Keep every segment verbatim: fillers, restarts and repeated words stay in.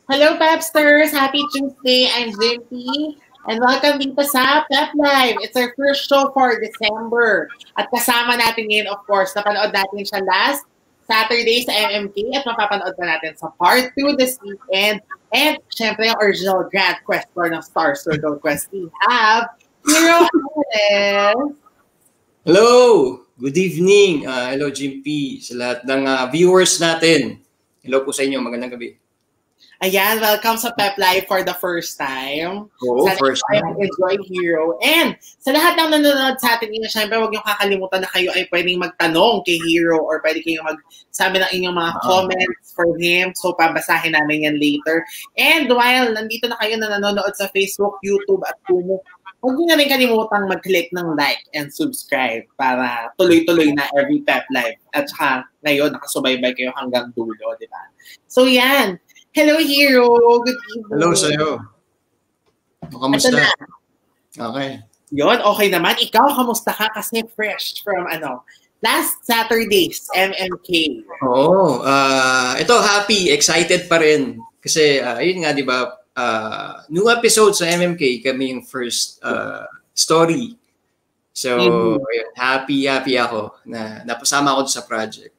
Hello, Pepsters! Happy Tuesday! I'm Jimpy. And welcome dito sa P E P Live. It's our first show for December. At kasama natin ngayon, of course, napanood natin siya last Saturday sa M M K at mapapanood pa natin sa part two this weekend. And, syempre, yung original Grand Questor ng Star Circle Quest. We have Hero Llanes. Hello! Good evening. Uh, hello, Jimpy. Sa lahat ng uh, viewers natin. Hello po sa inyo. Magandang gabi. Ayan, welcome sa P E P Live for the first time. Oo, Sana first time. Enjoy Hero. And sa lahat ng nanonood sa atin ngayon, syempre huwag niyong kakalimutan na kayo ay pwedeng magtanong kay Hero or pwede kayong magsabi ng inyong mga uh-huh. comments for him. So, pabasahin namin yan later. And while nandito na kayo na nanonood sa Facebook, YouTube at Kumu, huwag niyo na rin kalimutang mag-click ng like and subscribe para tuloy-tuloy na every P E P Live. At saka ngayon, nakasubaybay kayo hanggang dulo, di ba? So, yan. Hello, Hero. Good evening. Hello sa'yo. Kamusta? Okay. Yun, okay naman. Ikaw, kamusta ka? Kasi fresh from ano, last Saturday's M M K. Oo. Uh, ito, happy, excited pa rin. Kasi, uh, yun nga, di ba, uh, new episode sa M M K, kami yung first uh, story. So, mm-hmm. yun, happy, happy ako na napasama ako sa project.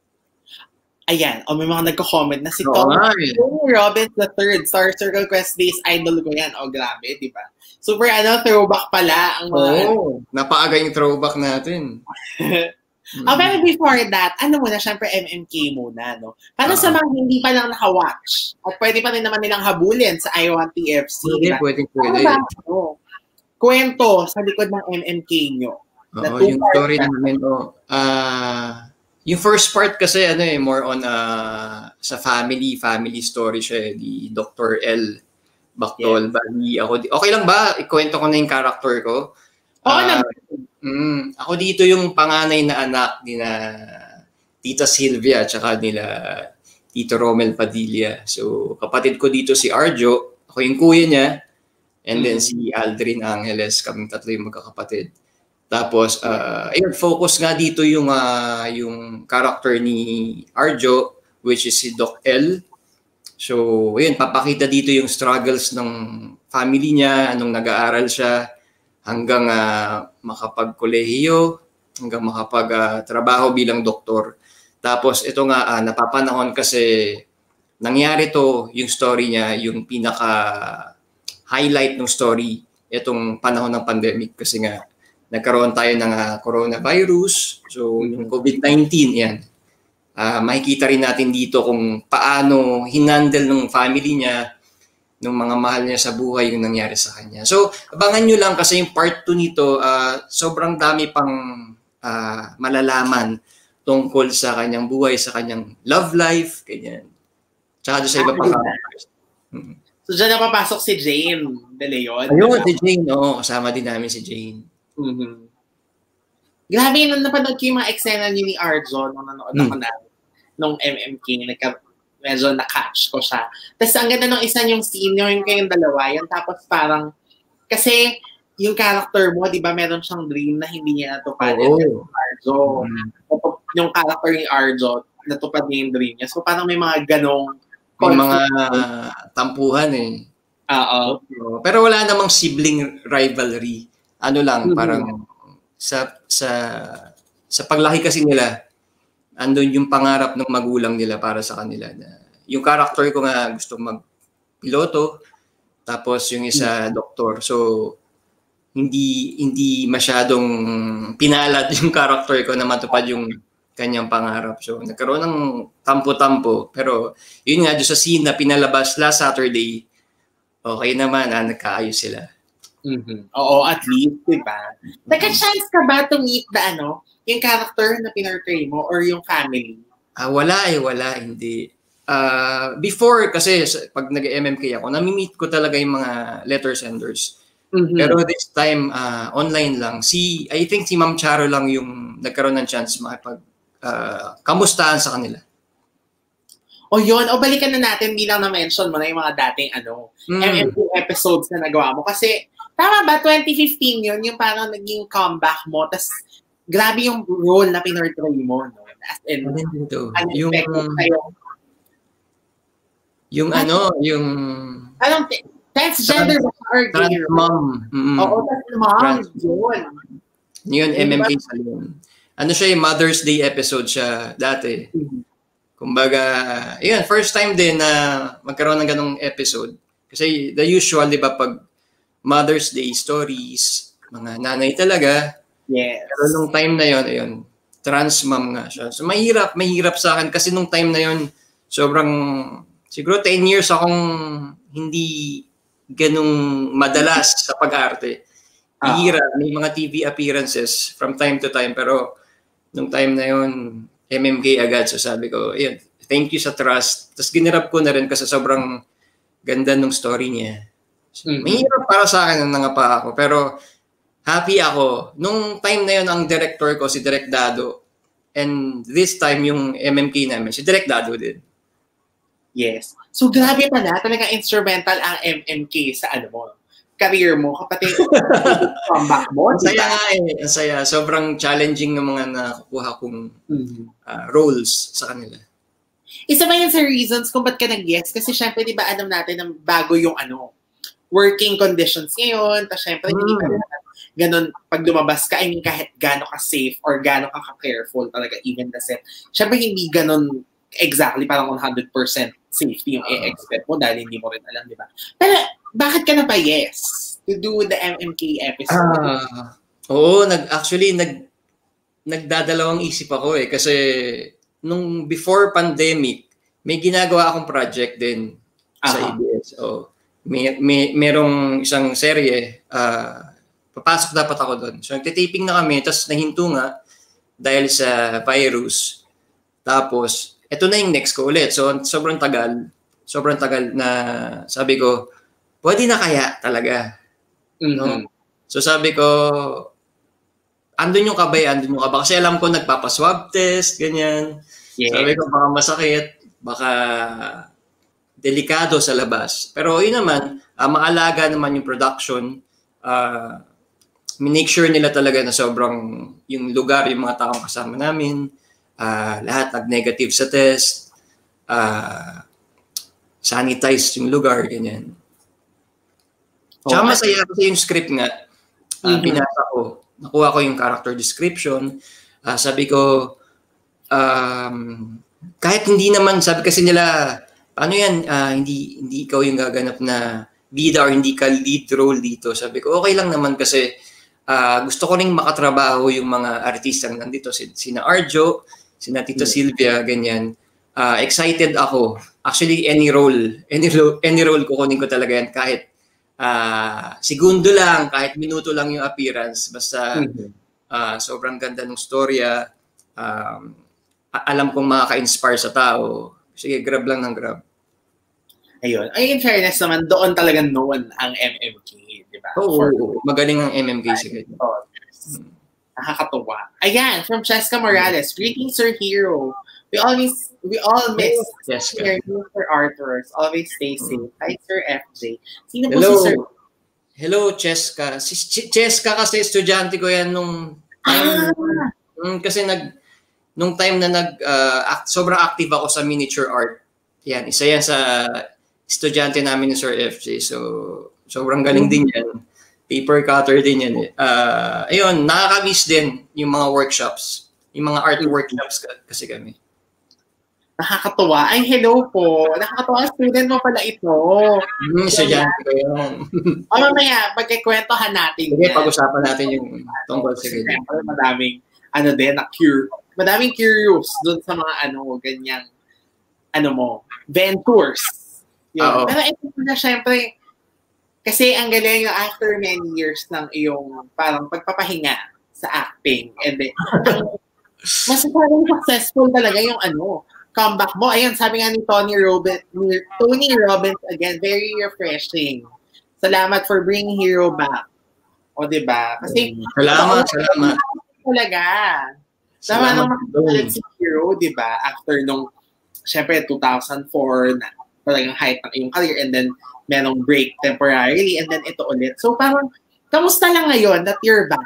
Ayan, o may mga nagko-comment na si oh, Tom Robbins the third, Star Circle Quest Days, idol ko yan. O, grabe, di ba? Super, ano, throwback pala. Ang mga, oh, napaaga yung throwback natin. mm. Oh, pero before that, ano muna, syempre M M K muna, no? Para uh-huh. sa mga hindi pa lang naka-watch, at pwede pa rin naman nilang habulin sa I Want T F C. Pwede, pwede, pwede. Ano ba, ano, kwento sa likod ng M M K nyo? Oo, yung story namin, oh, ah, uh, yung first part kasi ano eh more on uh, sa family family story siya eh, di Doctor L Bactol. Yes. Bali ako di, okay lang ba ikwento ko na yung character ko? Oo uh, naman. Mm, ako dito yung panganay na anak ni na Tita Sylvia at saka nila Tito Rommel Padilla. So kapatid ko dito si Arjo, ako yung kuya niya, and mm-hmm. then si Aldrin Angeles, kaming tatlo yung magkakapatid. Tapos, uh, ayun, focus nga dito yung uh, yung character ni Arjo, which is si Doc L. So, ayun, papakita dito yung struggles ng family niya, anong nag-aaral siya, hanggang uh, makapag-kolehiyo, hanggang makapag-trabaho uh, bilang doktor. Tapos, ito nga, uh, napapanahon kasi nangyari to, yung story niya, yung pinaka-highlight ng story, itong panahon ng pandemic kasi nga, nagkaroon tayo ng uh, coronavirus, so yung COVID nineteen, yan. Uh, makikita rin natin dito kung paano hinandle ng family niya, ng mga mahal niya sa buhay yung nangyari sa kanya. So, abangan nyo lang kasi yung part two nito, uh, sobrang dami pang uh, malalaman tungkol sa kanyang buhay, sa kanyang love life, ganyan. Tsaka doon sa iba pang characters. Mm-hmm. So, dyan napapasok si Jane De Leon. Ayun, si Jane, oo. Kasama din namin si Jane. Mm-hmm. Grabe, nung napanood ko yung mga eksena niyo ni Arjo nung nanood ako mm. na nung M M K, nagka, medyo na-catch ko siya. Tapos ang ganda nung isa yung scene nyo, yung kayong dalawa, yan tapos parang, kasi yung character mo, di ba, meron siyang dream na hindi niya natupad. Oh. Yung Arjo, mm. yung character ni Arjo, natupad niya yung dream niya. So parang may mga ganong may mga tampuhan eh. Oo. Pero wala namang sibling rivalry. Ano lang, mm-hmm. parang sa sa sa paglaki kasi nila, andun yung pangarap ng magulang nila para sa kanila. Na yung character ko nga gusto mag-piloto, tapos yung isa doktor. So, hindi hindi masyadong pinalad yung character ko na matupad yung kanyang pangarap. So, nagkaroon ng tampo-tampo. Pero, yun nga, doon sa scene na pinalabas last Saturday, okay naman, ah, nagkaayos sila. Mm-hmm. Oo, at least, diba? Nagka-chance ka ba to meet the, ano, yung character na pinortray mo or yung family? Ah, wala eh, wala, hindi. Uh, before, kasi pag nag-M M K ako, nami-meet ko talaga yung mga letter senders. Mm-hmm. Pero this time, uh, online lang. Si, I think si Ma'am Charo lang yung nagkaroon ng chance makipag uh, kamustahan sa kanila. O yun, o balikan na natin bilang na-mention mo na yung mga dating ano, mm. M M K episodes na nagawa mo. Kasi, tama ba, twenty fifteen yun, yung parang naging comeback mo, tas grabe yung role na pinortray mo, no? As in, ano yung, kayo. Yung ano, yung... Anong transgender ba or gay? Trans mom. Mm, Oo, trans mom. trans. Yun. Yun, M M K Salon. Ano siya, yung Mother's Day episode siya dati. Mm-hmm. Kumbaga, yun, first time din na magkaroon ng ganong episode. Kasi the usual, di ba, pag Mother's Day stories, mga nanay talaga. Yes. Pero nung time na yun, ayun, trans mom nga siya. So mahirap, mahirap sa akin kasi nung time na yun, sobrang, siguro ten years akong hindi ganong madalas sa pag-arte. Ihira, uh, may mga T V appearances from time to time, pero nung time na yun, M M K agad. So sabi ko, ayun, thank you sa trust. Tapos ginirap ko na rin kasi sobrang ganda nung story niya. So, mm-hmm. Mahirap para sa akin nung nangapa ako, pero happy ako. Nung time na yun, ang director ko, si Direk Dado. And this time, yung M M K namin, si Direk Dado din. Yes. So, grabe pala. Talagang instrumental ang M M K sa ano mo, career mo. Kapatid, comeback mo. Ang saya nga eh. Ang saya. Sobrang challenging ng mga nakukuha kong mm-hmm. uh, roles sa kanila. Isa ba yan sa reasons kung ba't ka nag-yes? Kasi syempre, di ba, alam natin na bago yung ano, working conditions ngayon. Tapos syempre, mm. hindi pa ganun, pag lumabas ka, I mean, kahit gano'n ka safe or gano'n ka ka-careful talaga, even the set. Syempre, hindi ganun exactly parang one hundred percent safety yung i-expect mo dahil hindi mo rin alam, di ba? Pero, bakit ka na pa yes to do the M M K episode? Uh, oo, nag, actually, nag, nagdadalawang isip ako eh. Kasi, nung before pandemic, may ginagawa akong project din uh-huh. sa A B S. Oh, may, may, merong isang serye, uh, papasok dapat ako doon. So, nagtitaping na kami, tapos nahinto nga dahil sa virus. Tapos, eto na yung next ko ulit. So, sobrang tagal. Sobrang tagal na sabi ko, pwede na kaya talaga. Mm-hmm. No? So, sabi ko, andun yung kabay, andun yung kabay. Kasi alam ko, nagpapaswab test, ganyan. Yeah. Sabi ko, baka masakit, baka delikado sa labas. Pero yun naman, uh, maalaga naman yung production. Uh, make sure nila talaga na sobrang yung lugar, yung mga taong kasama namin, uh, lahat nag-negative sa test, uh, sanitize yung lugar, ganyan. Tsaka okay. Masaya kasi yung script nga, uh, mm-hmm. pinasa ko, nakuha ko yung character description, uh, sabi ko, um, kahit hindi naman, sabi kasi nila, ano yan, uh, hindi, hindi ikaw yung gaganap na bida or hindi ka lead role dito. Sabi ko, okay lang naman kasi uh, gusto ko rin makatrabaho yung mga artistang nandito, sina Arjo, sina Tito mm-hmm. Sylvia, ganyan. Uh, excited ako. Actually, any role, any role, any role kukunin ko talaga yan kahit uh, segundo lang, kahit minuto lang yung appearance. Basta mm-hmm. uh, sobrang ganda ng storya. Um, alam kong makaka-inspire sa tao. Sige, grab lang ng grab. Ayun. Ay, in fairness naman, doon talagang known ang M M K, di ba? Oo, For, magaling ang M M K sige. Oh, hmm. Nakakatuwa. Ayan, from Cheska Morales. Greetings, Sir Hero. We always, we all miss hearing Sir Arthurs. Always stay safe. Hi, Sir F J. Sino po Hello. si Sir? Hello, Cheska. Si Ch- Cheska kasi estudyante ko yan nung time. Ah. Kasi nag, nung time na nag, uh, act, sobrang active ako sa miniature art. Yan, isa yan sa estudyante namin ni Sir F J. So, sobrang galing din yan. Paper cutter din yan. Eh. Uh, ayun, nakaka-miss din yung mga workshops. Yung mga art workshops kasi kami. Nakakatuwa. Ay, hello po. Nakakatuwa. Student mo pala ito. Hmm, estudyante ko yun. O mamaya, pagkikwentohan natin. Sige, pag-usapan natin yung tungkol sa ganyan. Madaming, ano din, na-cure. Madaming curious dun sa mga ano, ganyang, ano mo, ventures. Yun. Pero ito na, syempre, kasi ang galing yung after many years ng iyong parang pagpapahinga sa acting. And then, mas parang successful talaga yung ano, comeback mo. Ayun, sabi nga ni Tony Robbins, Tony Robbins again, very refreshing. Salamat for bringing Hero back. O, diba? Kasi, salamat, ito, salamat. Talaga. Tama nang makikita si Hero, diba? After nung, syempre, two thousand four, na talagang height ng iyong career, and then merong break temporarily, and then ito ulit. So parang, kamusta lang ngayon that you're back?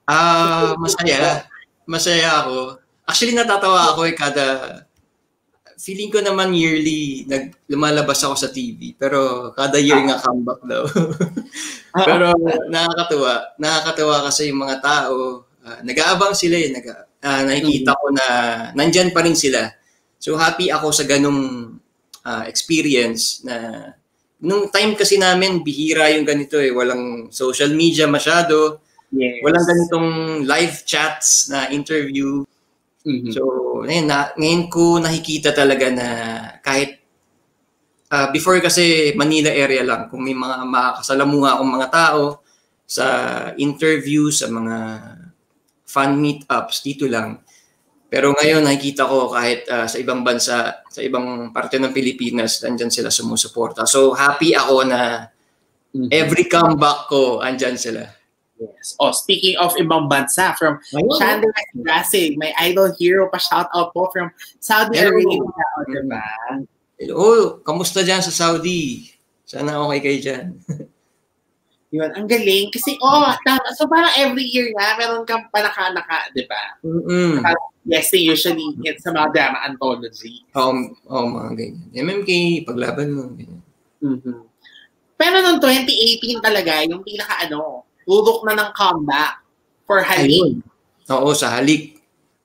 Ah, uh, masaya. Masaya ako. Actually, natatawa ako eh kada feeling ko naman yearly nag lumalabas ako sa T V, pero kada year nga comeback daw. Pero nakakatuwa, nakakatuwa kasi yung mga tao, uh, nag-aabang sila eh, nag uh, nakikita ko na nandyan pa rin sila. So happy ako sa ganung uh, experience na nung time kasi namin bihira yung ganito eh, walang social media masyado. Yes. Walang ganitong live chats na interview. Mm-hmm. So, ngayon, na, ngayon ko nakikita talaga na kahit uh, before kasi Manila area lang, kung may mga makakasalamuha akong mga tao sa interview, sa mga fan meetups, dito lang. Pero ngayon nakikita ko kahit uh, sa ibang bansa, sa ibang parte ng Pilipinas, andyan sila sumusuporta. So, happy ako na every comeback ko, andyan sila. Yes. Oh, speaking of ibang bansa, from Chandler Classic, may idol hero pa shout out po from Saudi Arabia. Oh, diba? Oh, kamusta dyan sa Saudi? Sana okay kayo dyan. Yun, ang galing. Kasi, oh, tama. So, parang every year nga, meron kang panaka-naka, di ba? Mm-hmm. Yes, usually hit sa mga drama anthology. Oo, oh, oh, mga ganyan. M M K, paglaban mo. Ganyan. Mm-hmm. Pero noong twenty eighteen talaga, yung pinaka-ano, tulok na ng comeback for Halik. Ayun. Oo, sa Halik.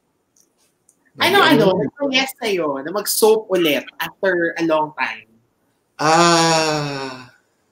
Ano, ano, nag-yes sa'yo na mag-soap ulit after a long time? Ah,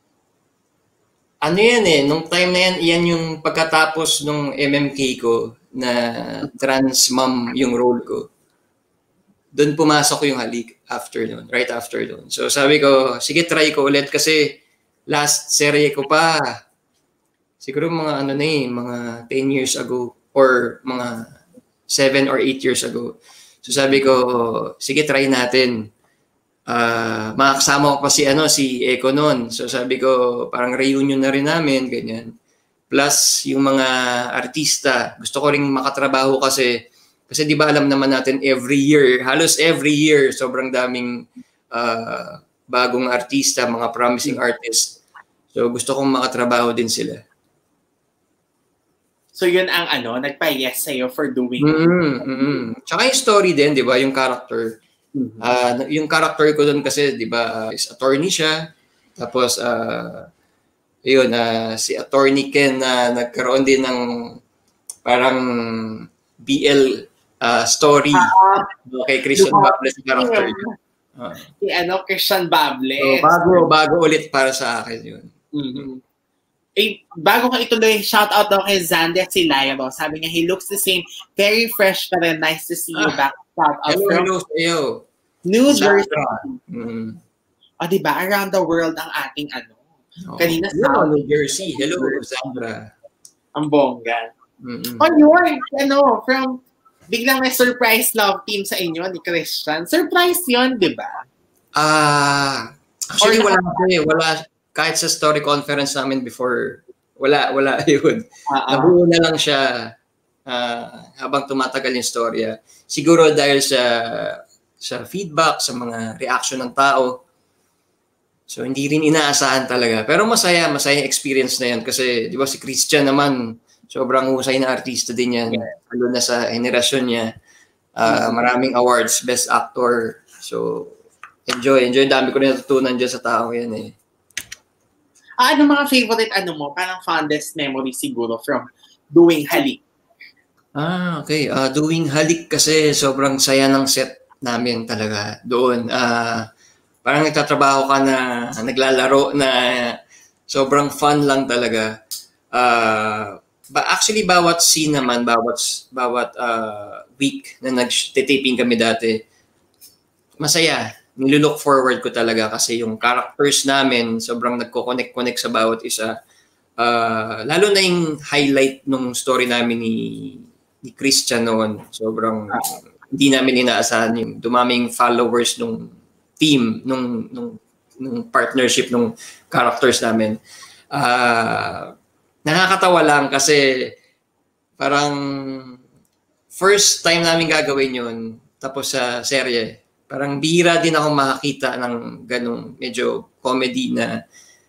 ano yan eh, nung time na yan, yan yung pagkatapos nung M M K ko na trans mom yung role ko. Doon pumasok yung Halik after noon, right after noon. So sabi ko, sige try ko ulit kasi last serye ko pa, siguro mga ano na eh, mga ten years ago or mga seven or eight years ago. So sabi ko, sige try natin. Uh, makakasama ko pa si, ano, si Eko noon. So sabi ko, parang reunion na rin namin, ganyan. Plus, yung mga artista, gusto ko rin makatrabaho kasi, kasi di ba alam naman natin every year, halos every year, sobrang daming uh, bagong artista, mga promising artists. So gusto kong makatrabaho din sila. So yun ang ano, nagpa-yes sa'yo for doing it. Mm-hmm, mm-hmm. Tsaka yung story din, di ba? Yung character. Mm-hmm. Uh, yung character ko doon kasi, di ba, uh, is attorney siya. Tapos, uh, yun, uh, si Attorney Ken na uh, nagkaroon din ng parang B L uh, story uh, kay Christian Bable sa character niya. Uh, si ano, Christian Bable. So, bago, bago ulit para sa akin yun. Mm-hmm. Eh, bago ka ituloy, shout out daw kay Zandy at si Lyro. Sabi niya, he looks the same. Very fresh pa rin. Nice to see you ah, back. Shout out hello, from hello, hello. New Jersey. Mm. O, oh, diba? Around the world ang ating ano. Oh. Kanina sa New Jersey. Hello, Sandra. Ang bongga. Mm-hmm. Oh, yun. Ano, from biglang may surprise love team sa inyo ni Christian. Surprise yun, diba? Ah, uh, actually, wala kasi. Wala. Kahit sa story conference namin before, wala, wala yun. Uh-uh. Nabuo na lang siya uh, habang tumatagal yung storya. Siguro dahil sa sa feedback, sa mga reaction ng tao. So, hindi rin inaasahan talaga. Pero masaya, masaya experience na yan. Kasi, di ba, si Christian naman, sobrang husay na artista din yan. Yeah. Lalo na sa henerasyon niya. Uh, maraming awards, best actor. So, enjoy, enjoy. Dami ko rin natutunan dyan sa tao yan eh. Ah, ano mga favorite ano mo? Parang fondest memory siguro from doing Halik. Ah, okay. Uh, doing Halik kasi sobrang saya ng set namin talaga doon. Uh, parang nagtatrabaho ka na naglalaro na sobrang fun lang talaga. Uh, but actually, bawat scene naman, bawat, bawat uh, week na nag-taping kami dati, masaya. Nilook forward ko talaga kasi yung characters namin sobrang nagko-connect-connect sa bawat isa. Uh, lalo na yung highlight nung story namin ni, ni Christian noon. Sobrang hindi namin inaasahan yung dumaming followers nung team, nung, nung, nung partnership nung characters namin. Uh, nakakatawa lang kasi parang first time namin gagawin yun tapos sa serye. Parang bihira din ako makakita ng ganong medyo comedy na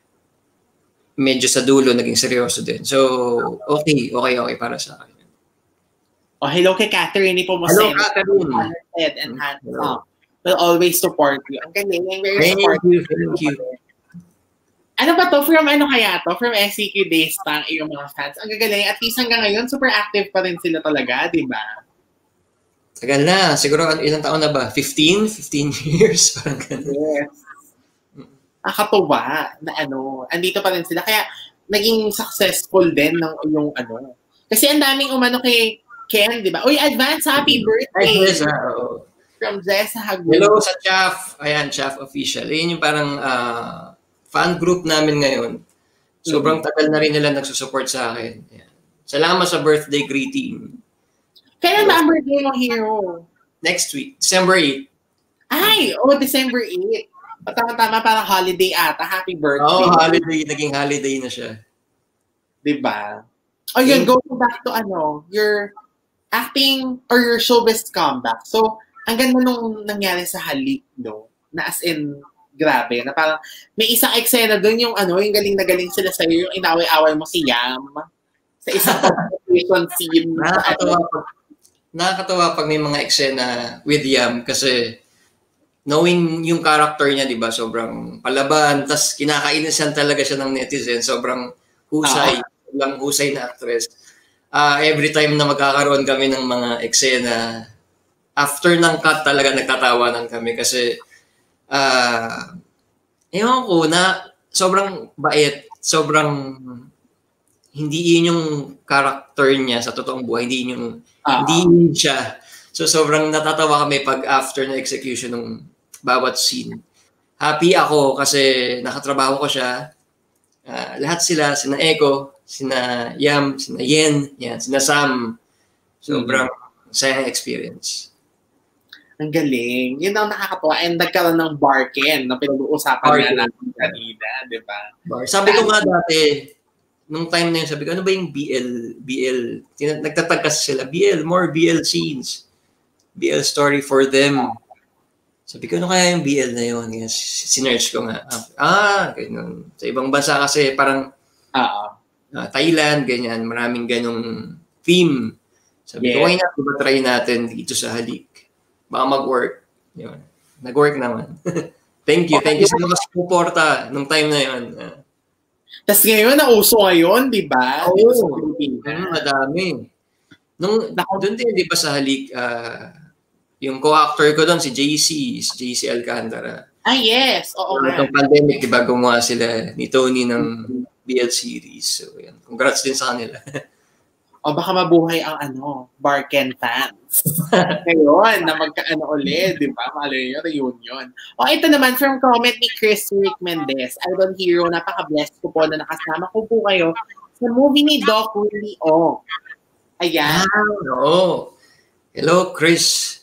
medyo sa dulo naging seryoso din. So, okay, okay, okay para sa akin. Oh, hello kay Catherine. Ipo mo hello, Catherine. Head and hands up. will always support you. Ang galing, very Thank supportive. you, thank you. Ano ba to? From ano kaya to? From S C Q days pa ang iyong mga fans. Ang gagaling. At least hanggang ngayon, super active pa rin sila talaga, di ba? Tagal na. Siguro ilang taon na ba? fifteen? fifteen years? Parang ganun. Yes. Nakakatuwa na ano, andito pa rin sila. Kaya naging successful din ng yung ano. Kasi ang daming umano kay Ken, di ba? Uy, advance happy birthday! Yes, uh, From Jessa Hagun. Hello sa Chaff. Ayan, Chaff Official. Ayan yung parang uh, fan group namin ngayon. Sobrang tagal na rin nila nagsusupport sa akin. Ayan. Salamat sa birthday greeting. Kailan ba ang birthday ng hero? Next week, December eighth. Ay, oh, December eighth. Tama-tama, parang holiday ata. Happy birthday. Oo, oh, holiday. Naging holiday na siya. Diba? Oh, yun, go back to ano, your acting or your showbiz comeback. So, ang ganda nung nangyari sa Halik, no? Na as in, grabe. Na parang, may isang eksena doon yung ano, yung galing na galing sila sa'yo, yung inaway-away mo si Yam. Sa isang conversation scene. Nakakatawa pag, nakakatawa pag may mga eksena with Yam kasi knowing yung character niya, di ba, sobrang palaban, tas kinakainisan talaga siya ng netizen, sobrang husay, uh-huh. sobrang husay na actress. Uh, every time na magkakaroon kami ng mga eksena, after ng cut talaga nagtatawanan kami kasi uh, ewan ko na sobrang bait, sobrang hindi yun yung character niya sa totoong buhay, hindi yun yung, uh-huh. hindi yun siya. So sobrang natatawa kami pag after na execution ng bawat scene. Happy ako kasi nakatrabaho ko siya. Uh, lahat sila, sina Echo, sina Yam, sina Yen, yan, sina Sam. Sobrang mm-hmm. sayang experience. Ang galing. Yun ang nakakatuwa. And nagkaroon ng barken na pinag-uusapan na natin kanina, di ba? Sabi ko nga dati, nung time na yun, sabi ko, ano ba yung B L? B L? Nagtatagkas sila, B L, more B L scenes. B L story for them. Sabi ko, ano kaya yung B L na yun? Yes, sinerch ko nga. Ah, ganyan. Sa ibang bansa kasi parang uh, uh, Thailand, ganyan. Maraming ganong theme. Sabi yeah. ko, why not? Diba try natin dito sa Halik? Baka mag-work. Yun. Nag-work naman. Thank you. Thank you sa mga suporta nung time na yun. Uh, Tapos ngayon, nauso ngayon, di ba? Oo. Oh, mm, madami. Nung, doon din, di ba sa Halik, uh, yung co-actor ko doon, si J C, si J C Alcantara. Ah, yes. Oo nga. Itong pandemic, di ba, gumawa sila ni Tony ng B L series. So, yan. Congrats din sa kanila. O baka mabuhay ang ano, Barken fans. Ngayon, na magkaano ulit, di ba? Malay nyo, reunion. O ito naman, from comment ni Chris Rick Mendez, Idol Hero, napaka-blessed ko po na nakasama ko po kayo sa movie ni Doc Willie O. Ayan. Ah, no. Hello, Chris.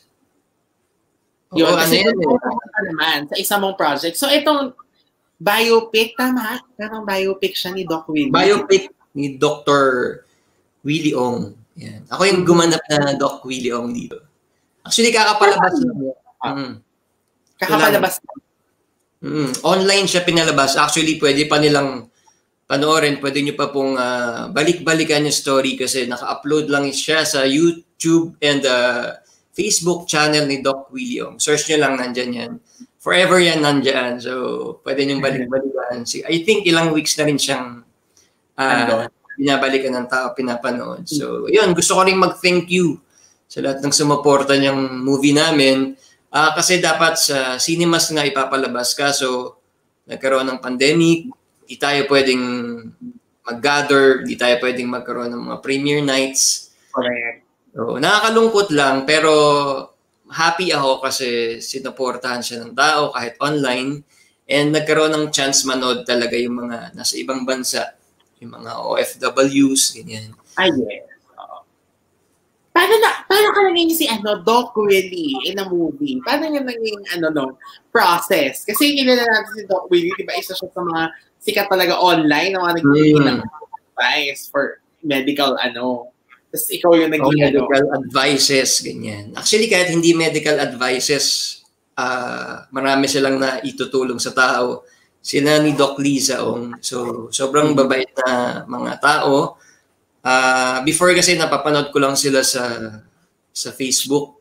Yun, oh, kasi ano yan, eh? naman sa isang mong project. So itong biopic, tama? Parang biopic siya ni Doc Willie. Biopic ni Doctor Willie Ong. Yan. Ako yung gumanap na Doc Willie Ong dito. Actually, kakapalabas lang. Mm. Kakapalabas lang. Mm. Online siya pinalabas. Actually, pwede pa nilang panoorin. Pwede nyo pa pong uh, balik-balikan yung story kasi naka-upload lang siya sa YouTube and uh, Facebook channel ni Doc Willie Ong. Search nyo lang, nandyan yan. Forever yan nandyan. So, pwede nyo balik-balikan. I think ilang weeks na rin siyang uh, binabalikan ng tao, pinapanood. So, yun, gusto ko rin mag-thank you sa lahat ng sumuporta niyang movie namin. Uh, kasi dapat sa cinemas na ipapalabas ka. So, nagkaroon ng pandemic, di tayo pwedeng mag-gather, di tayo pwedeng magkaroon ng mga premiere nights. Correct. So, nakakalungkot lang, pero happy ako kasi sinuportahan siya ng tao kahit online. And nagkaroon ng chance manood talaga yung mga nasa ibang bansa. Yung mga O F Ws, ganyan. Ay, yes. Uh, paano, na, paano ka naging si ano, Doc Willie in a movie? Paano niya naging ano, no, process? Kasi kilala natin si Doc Willie, di ba isa siya sa mga sikat talaga online na mga naging mm. advice for medical ano. Tapos ikaw yung naging oh, medical ano. advices, ganyan. Actually, kahit hindi medical advices, uh, marami silang na itutulong sa tao. Sila ni Doc Liza Ong. So, sobrang babait na mga tao. Uh, before kasi napapanood ko lang sila sa sa Facebook.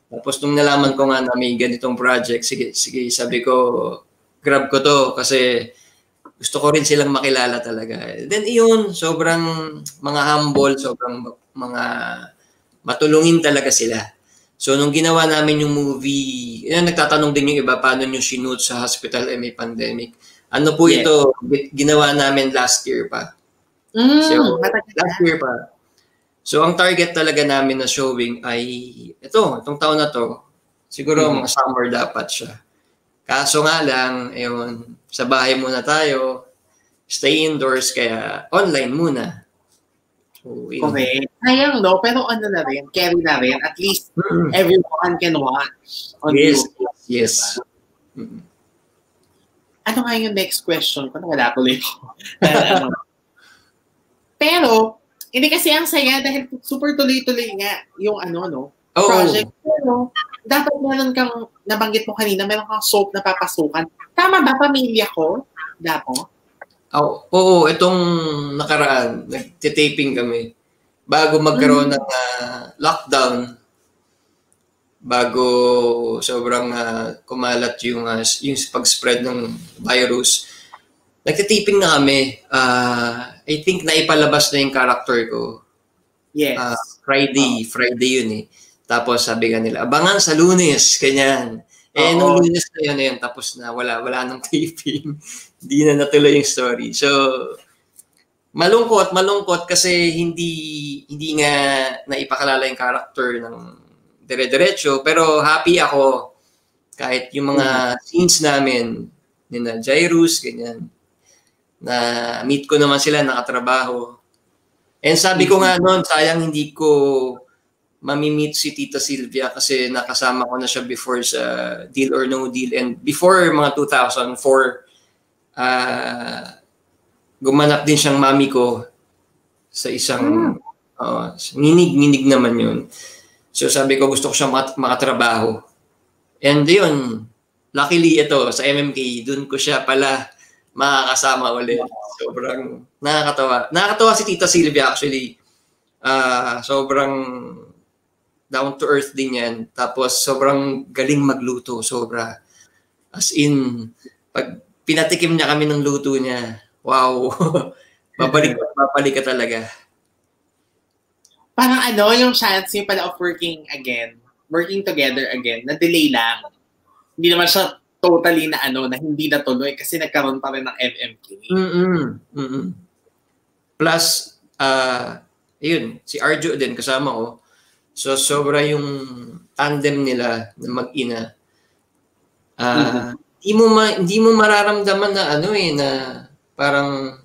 Tapos nung nalaman ko nga na may ganitong project, sige, sige, sabi ko, grab ko to kasi gusto ko rin silang makilala talaga. Then iyon, sobrang mga humble, sobrang mga matulungin talaga sila. So nung ginawa namin yung movie, yun, nagtatanong din yung iba, paano nyo shoot sa hospital eh may pandemic. Ano po Yes. ito, ginawa namin last year pa. Mm, so, last year pa. So ang target talaga namin na showing ay ito, itong taon na to. Siguro mm-hmm. mga summer dapat siya. Kaso nga lang, ayun, sa bahay muna tayo, stay indoors, kaya online muna. So, okay. Sayang, no? Pero ano na rin, carry na rin. At least mm-hmm. everyone can watch on yes, YouTube. Yes, yes. Mm-hmm. Ano nga yung next question ko? Wala tuloy ko. ano. Pero, hindi kasi ang saya dahil super tuloy-tuloy nga yung ano, no? Oh. Project. Pero, dapat meron kang, nabanggit mo kanina, meron kang soap na papasukan. Tama ba, pamilya ko? Dapo? Oh, oo, itong nakaraan, nag-taping kami. Bago magkaroon mm-hmm. ng uh, lockdown, bago sobrang uh, kumalat yung, uh, yung pag-spread ng virus, nagtitaping na kami. Uh, I think naipalabas na yung character ko. Yes. Uh, Friday. Oh. Friday yun eh. Tapos sabi nga nila, abangan sa Lunes, kanyan. Eh, nung Lunes na yun, yun, tapos na, wala, wala nang taping. Hindi na natuloy yung story. So, malungkot, malungkot kasi hindi, hindi nga naipakalala yung character ng dire-diretso. Pero happy ako kahit yung mga mm. scenes namin, nina Jairus, ganyan, na meet ko naman sila, nakatrabaho. And sabi ko nga noon, sayang hindi ko mamimit si Tita Sylvia kasi nakasama ko na siya before sa Deal or No Deal. And before mga two thousand four, uh, gumanap din siyang mami ko sa isang uh, nginig-nginig naman yun. So sabi ko, gusto ko siyang mak- makatrabaho. And yun, luckily ito, sa M M K, dun ko siya pala makakasama ulit. Sobrang nakakatawa. Nakakatawa si Tita Sylvia actually. Uh, sobrang down to earth din yan. Tapos sobrang galing magluto. Sobra. As in, pag pinatikim niya kami ng luto niya, wow. babalik, babalik ka talaga. Parang ano, yung chance niyo pala of working again, working together again, na-delay lang. Hindi naman siya totally na ano, na hindi natuloy kasi nagkaroon pa rin ng M M K. Mm-mm. Mm-mm. Plus, uh, yun, si Arjo din kasama ko. So, sobra yung tandem nila na mag-ina. Uh, mm-hmm. Hindi mo, ma- hindi mo mararamdaman na ano eh, na parang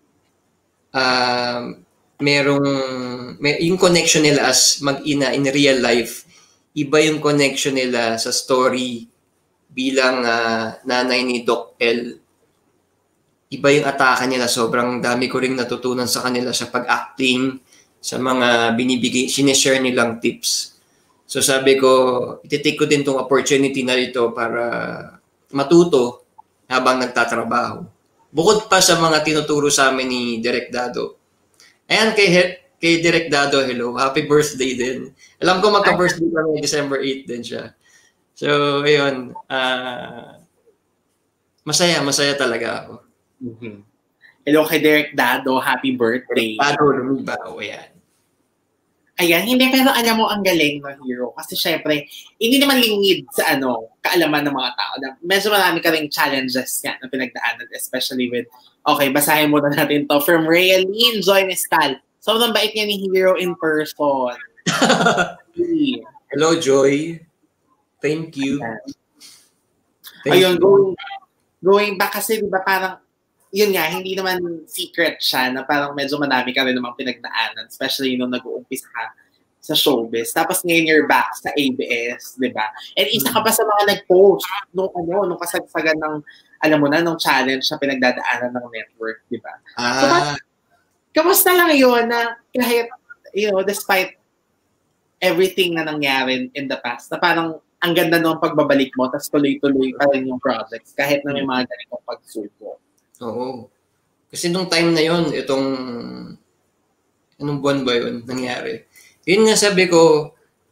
uh, merong, may, yung connection nila as mag-ina in real life, iba yung connection nila sa story bilang uh, nanay ni Doc L. Iba yung atake nila. Sobrang dami ko ring natutunan sa kanila sa pag-acting, sa mga binibigay, sinishare nilang tips. So sabi ko, ititake ko din tong opportunity na ito para matuto habang nagtatrabaho. Bukod pa sa mga tinuturo sa amin ni Direk Dado. Ayan, kay, kay Direk Dado, hello. Happy birthday din. Alam ko magka-birthday kami December eighth din siya. So, ayun. Uh, masaya, masaya talaga ako. Mm-hmm. Hello kay Direk Dado. Happy birthday. Dado, lumiba. O, ayan. Ayan, hindi, pero alam mo, ang galing ng hero. Kasi syempre, hindi naman lingid sa ano, kaalaman ng mga tao. Medyo marami ka ring challenges nga na pinagdaanan, especially with, okay, basahin muna natin to from Raylene Joy Mestal. Sobrang bait niya ni Hero in person. Hello, Joy. Thank you. Thank Ayun, you. Going, going back kasi, di ba, parang, yun nga, hindi naman secret siya na parang medyo madami ka rin namang pinagdaanan, especially nung nag-uumpisa ka sa showbiz. Tapos ngayon you're back sa A B S, di ba? And isa ka pa sa mga nag-post nung ano, nung kasagsagan ng, alam mo na, nung challenge na pinagdadaanan ng network, di ba? Ah. So, parang, kamusta lang yun na kahit, you know, despite everything na nangyari in the past, na parang ang ganda nung pagbabalik mo, tapos tuloy-tuloy pa rin yung projects, kahit na may mga ganitong pagsuko. Oo. Kasi nung time na yon, itong, anong buwan ba yun nangyari? Yun nga sabi ko,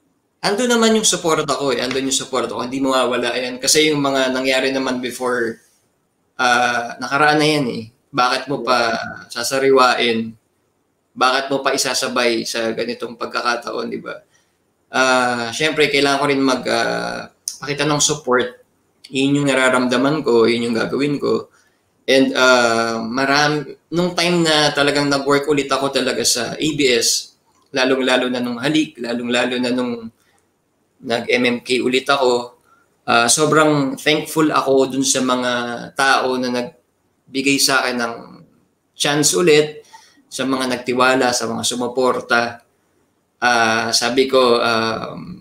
ando naman yung support ko eh. Ando yung support ko. Hindi mawawala yan. Kasi yung mga nangyari naman before, uh, nakaraan na yan eh. Bakit mo pa sasariwain? Bakit mo pa isasabay sa ganitong pagkakataon, di ba? Uh, Siyempre, kailangan ko rin mag, uh, pakita ng support. Yun yung nararamdaman ko, yun yung gagawin ko. And uh, marami, nung time na talagang nag-work ulit ako talaga sa A B S, lalong-lalo na nung halik, lalong-lalo na nung nag-M M K ulit ako, uh, sobrang thankful ako dun sa mga tao na nagbigay sa akin ng chance ulit, sa mga nagtiwala, sa mga sumuporta. Uh, sabi ko, um,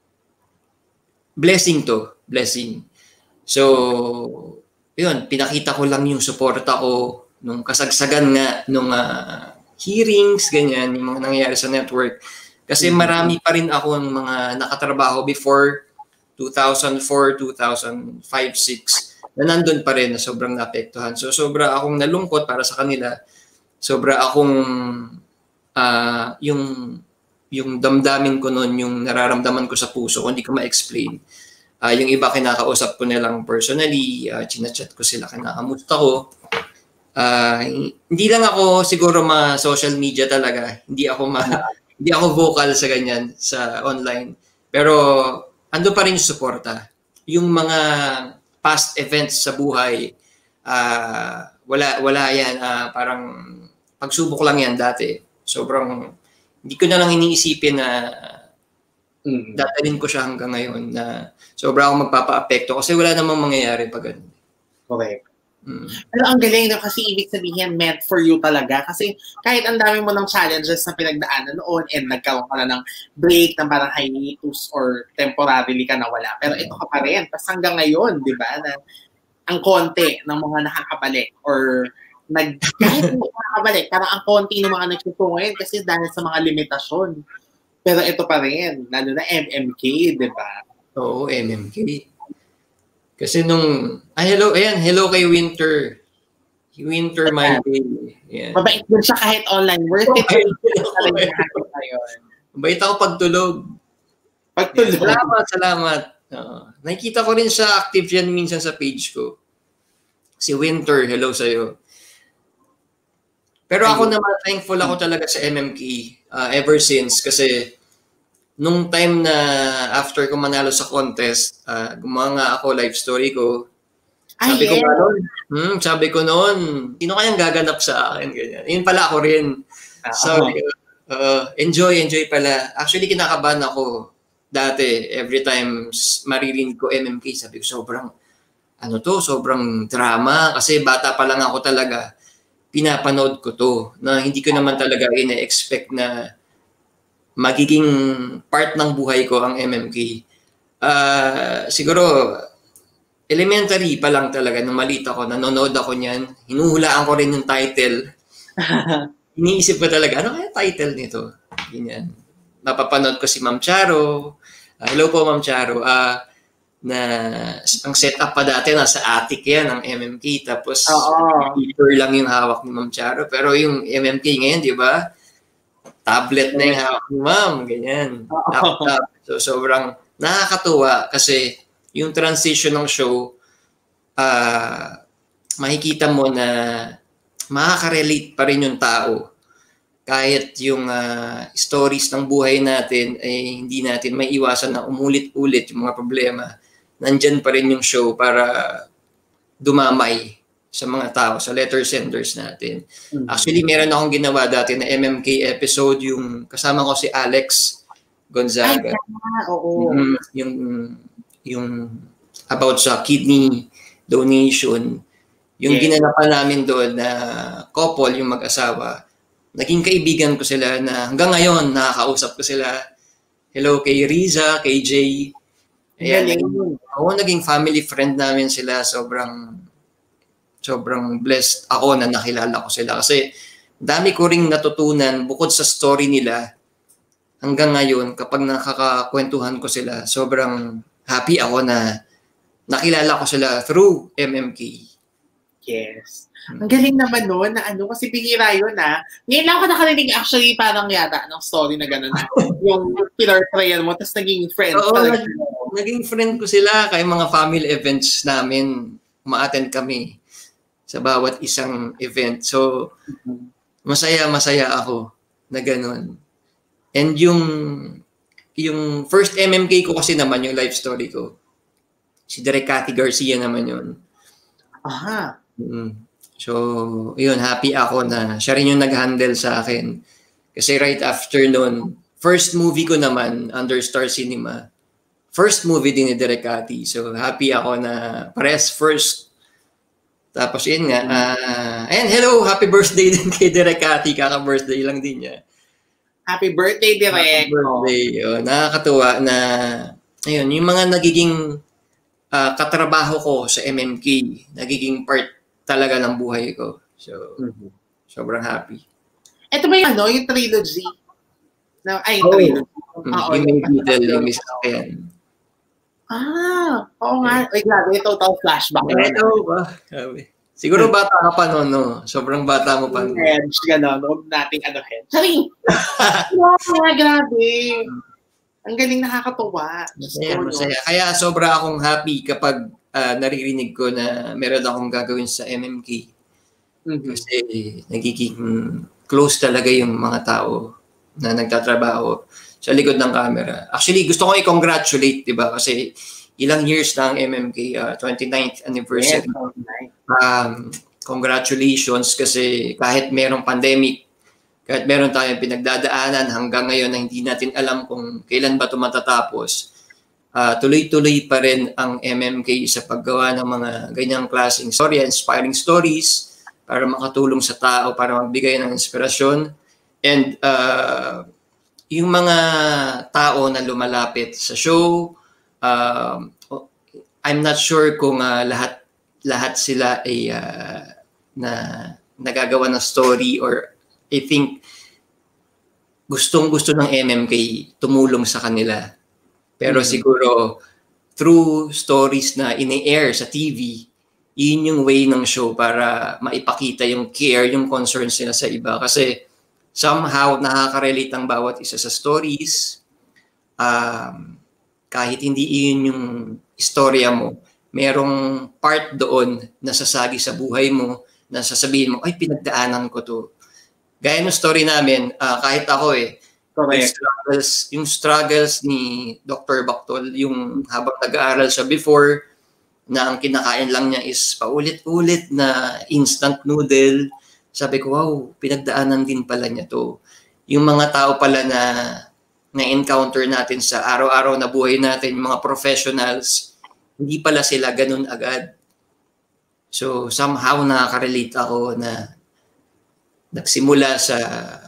blessing to, blessing. So, yun, pinakita ko lang yung suporta ko nung kasagsagan nga, nung uh, hearings, ganyan, yung mga nangyayari sa network. Kasi marami pa rin ako ng mga nakatrabaho before two thousand four, two thousand five, six na nandun pa rin na sobrang naapektuhan. So, sobra akong nalungkot para sa kanila. Sobra akong, uh, yung, yung damdamin ko noon, yung nararamdaman ko sa puso ko, hindi ko ma-explain. Uh, yung iba kinakausap ko nilang personally, uh, chinachat ko sila, kinakamusta ko. Uh, hindi lang ako siguro ma-social media talaga. Hindi ako ma hindi ako vocal sa ganyan sa online. Pero ando pa rin yung suporta. Yung mga past events sa buhay, uh, wala wala yan. Uh, parang pagsubok lang yan dati. Sobrang hindi ko na lang iniisipin na mm-hmm. dadalhin ko siya hanggang ngayon na sobra akong magpapa-apekto kasi wala namang mangyayari pag ganun. Okay. Mm. Pero ang galing na kasi ibig sabihin meant for you talaga kasi kahit ang dami mo ng challenges na pinagdaanan noon and nagkaroon ka na ng break na parang hiatus or temporarily ka nawala. Pero ito ka pa rin. Tapos hanggang ngayon, di ba, na ang konti ng mga nakakabalik or nag, kahit nakakabalik, parang ang konti ng mga nagtutunguin kasi dahil sa mga limitasyon. Pero ito pa rin, lalo na M M K, di ba? Oo, M M K. Kasi nung, ay hello, ayan, hello kay Winter. Winter my day. Ayan. Mabait din siya kahit online. Worth it. Mabait ako pagtulog. Pagtulog. Ayan, salamat, salamat. Uh, nakikita ko rin siya active yan minsan sa page ko. Si Winter, hello sa'yo. Pero ako naman, thankful ako talaga sa M M K uh, ever since kasi nung time na after ko manalo sa contest, uh, gumawa nga ako live story ko. Sabi Ay, ko yeah. noon, hmm, sabi ko noon, sino kayang gaganap sa akin? Ganyan. Yun pala ako rin. So, uh, enjoy, enjoy pala. Actually, kinakabahan ako dati. Every time maririnig ko M M K, sabi ko sobrang, ano to, sobrang drama. Kasi bata pa lang ako talaga. Pinapanood ko to. Na hindi ko naman talaga ina-expect na magiging part ng buhay ko ang M M K. Uh, siguro, elementary pa lang talaga, nung maliit ako, nanonood ako niyan, hinuhulaan ko rin yung title. Iniisip ko talaga, ano kaya title nito? Ganyan. Napapanood ko si Ma'am Charo. Uh, hello po, Ma'am Charo. Uh, na ang setup pa dati, nasa attic yan, ang M M K. Tapos, paper lang yung hawak ni Ma'am Charo. Pero yung M M K ngayon, di ba? Tablet na yung hawak ni Ma'am. Ganyan. Laptop. So, sobrang nakakatuwa kasi yung transition ng show, uh, makikita mo na makaka-relate pa rin yung tao. Kahit yung uh, stories ng buhay natin ay hindi natin may iwasan na umulit-ulit yung mga problema. Nandyan pa rin yung show para dumamay sa mga tao, sa letter senders natin. Mm-hmm. Actually, meron akong ginawa dati na M M K episode, yung kasama ko si Alex Gonzaga. Ay, oo. Mm-hmm. Yung yung about sa kidney donation, yung yeah. ginanapan namin doon na couple, yung mag-asawa, naging kaibigan ko sila na hanggang ngayon nakakausap ko sila. Hello kay Riza, kay Jay. Ayan, naging, ako naging family friend namin sila. Sobrang sobrang blessed ako na nakilala ko sila kasi dami ko ring natutunan bukod sa story nila. Hanggang ngayon, kapag nakakakwentuhan ko sila, sobrang happy ako na nakilala ko sila through M M K. Yes. Ang galing naman nun na ano, kasi bihira yun ah. Ngayon lang ako nakarinig actually parang yata ng story na gano'n na yung pinartrayan mo, tapos naging friends. Oo, talaga. nag, naging friend ko sila kay mga family events namin. Ma-attend kami sa bawat isang event. So, masaya-masaya ako na gano'n. And yung yung first M M K ko kasi naman, yung life story ko, si Direk Cathy Garcia naman yun. Aha. Mm. So, yun, happy ako na siya rin yung nag-handle sa akin. Kasi right after nun, first movie ko naman, under Star Cinema, first movie din ni Direk Cathy. So, happy ako na parehas first. Tapos yun nga, uh, and hello, happy birthday din kay Direk Cathy. Kaka-birthday lang din niya. Happy birthday, Direk. Happy birthday. Oh, nakakatuwa na, ayun, yung mga nagiging uh, katrabaho ko sa M M K, nagiging part talaga ng buhay ko. So, mm-hmm. sobrang happy. Ito ba yung ano, yung trilogy? No, ay, oh, trilogy. Mm, oh, yung yung title, yung Miss Ayan. Ah, oo nga. Ay, grabe, total flashback. Ito ba? Siguro bata ka pa no, no? Sobrang bata mo pa. Edge, gano'n. Huwag nating ano, head. Sorry! Wow, grabe. Ang galing, nakakatuwa. Masaya, masaya. Kaya sobra akong happy kapag uh, naririnig ko na meron akong gagawin sa M M K. Mm-hmm. Kasi nagiging close talaga yung mga tao na nagtatrabaho sa likod ng camera. Actually, gusto ko i-congratulate, di ba? Kasi ilang years na ang M M K, uh, twenty-ninth anniversary. Yes. Um, congratulations kasi kahit merong pandemic, kahit meron tayong pinagdadaanan hanggang ngayon na hindi natin alam kung kailan ba ito matatapos, uh, tuloy-tuloy pa rin ang M M K sa paggawa ng mga ganyang klaseng story, inspiring stories para makatulong sa tao, para magbigay ng inspirasyon. And uh, yung mga tao na lumalapit sa show, uh, I'm not sure kung uh, lahat lahat sila ay uh, na nagagawa ng story, or I think gustong-gusto ng M M K tumulong sa kanila. Pero mm-hmm. siguro through stories na ini-air sa T V, yun yung way ng show para maipakita yung care, yung concerns nila sa iba. Kasi somehow nakaka-relate ang bawat isa sa stories. Um, kahit hindi yun yung istorya mo, merong part doon na sasagi sa buhay mo, na sasabihin mo, ay, pinagdaanan ko to. Gaya ng story namin, uh, kahit ako eh, yung struggles, yung struggles ni Doctor Bactol, yung habang nag-aaral siya before, na ang kinakain lang niya is paulit-ulit na instant noodle. Sabi ko, wow, pinagdaanan din pala niya to. Yung mga tao pala na na-encounter natin sa araw-araw na buhay natin, yung mga professionals, hindi pala sila ganun agad. So, somehow nakaka-relate ako na nagsimula sa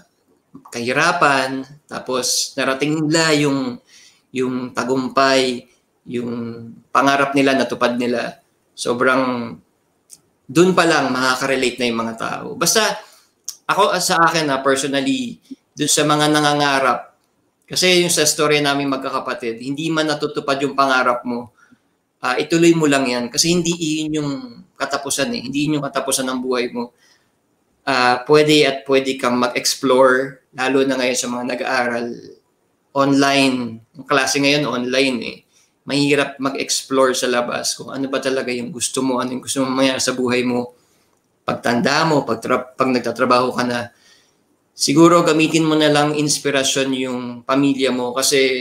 kahirapan, tapos narating nila yung, yung tagumpay, yung pangarap nila, natupad nila. Sobrang, dun pa lang makaka-relate na yung mga tao. Basta, ako sa akin na personally, dun sa mga nangangarap, kasi yung sa story namin magkakapatid, hindi man natutupad yung pangarap mo, Uh, ituloy mo lang yan kasi hindi yun yung katapusan eh. Hindi yun yung katapusan ng buhay mo. Uh, pwede at pwede kang mag-explore, lalo na ngayon sa mga nag-aaral online. Ang klase ngayon online eh. Mahirap mag-explore sa labas kung ano ba talaga yung gusto mo, ano yung gusto mo mangyari sa buhay mo. Pagtanda mo, pag, pag nagtatrabaho ka na, siguro gamitin mo na lang inspirasyon yung pamilya mo kasi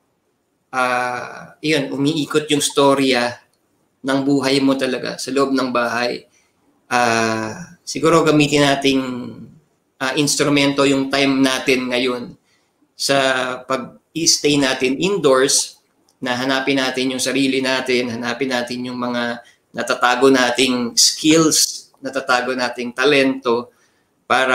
Uh, yun, umiikot yung storya ng buhay mo talaga sa loob ng bahay. Uh, siguro gamitin nating uh, instrumento yung time natin ngayon sa pag-stay natin indoors, na hanapin natin yung sarili natin, hanapin natin yung mga natatago nating skills, natatago nating talento para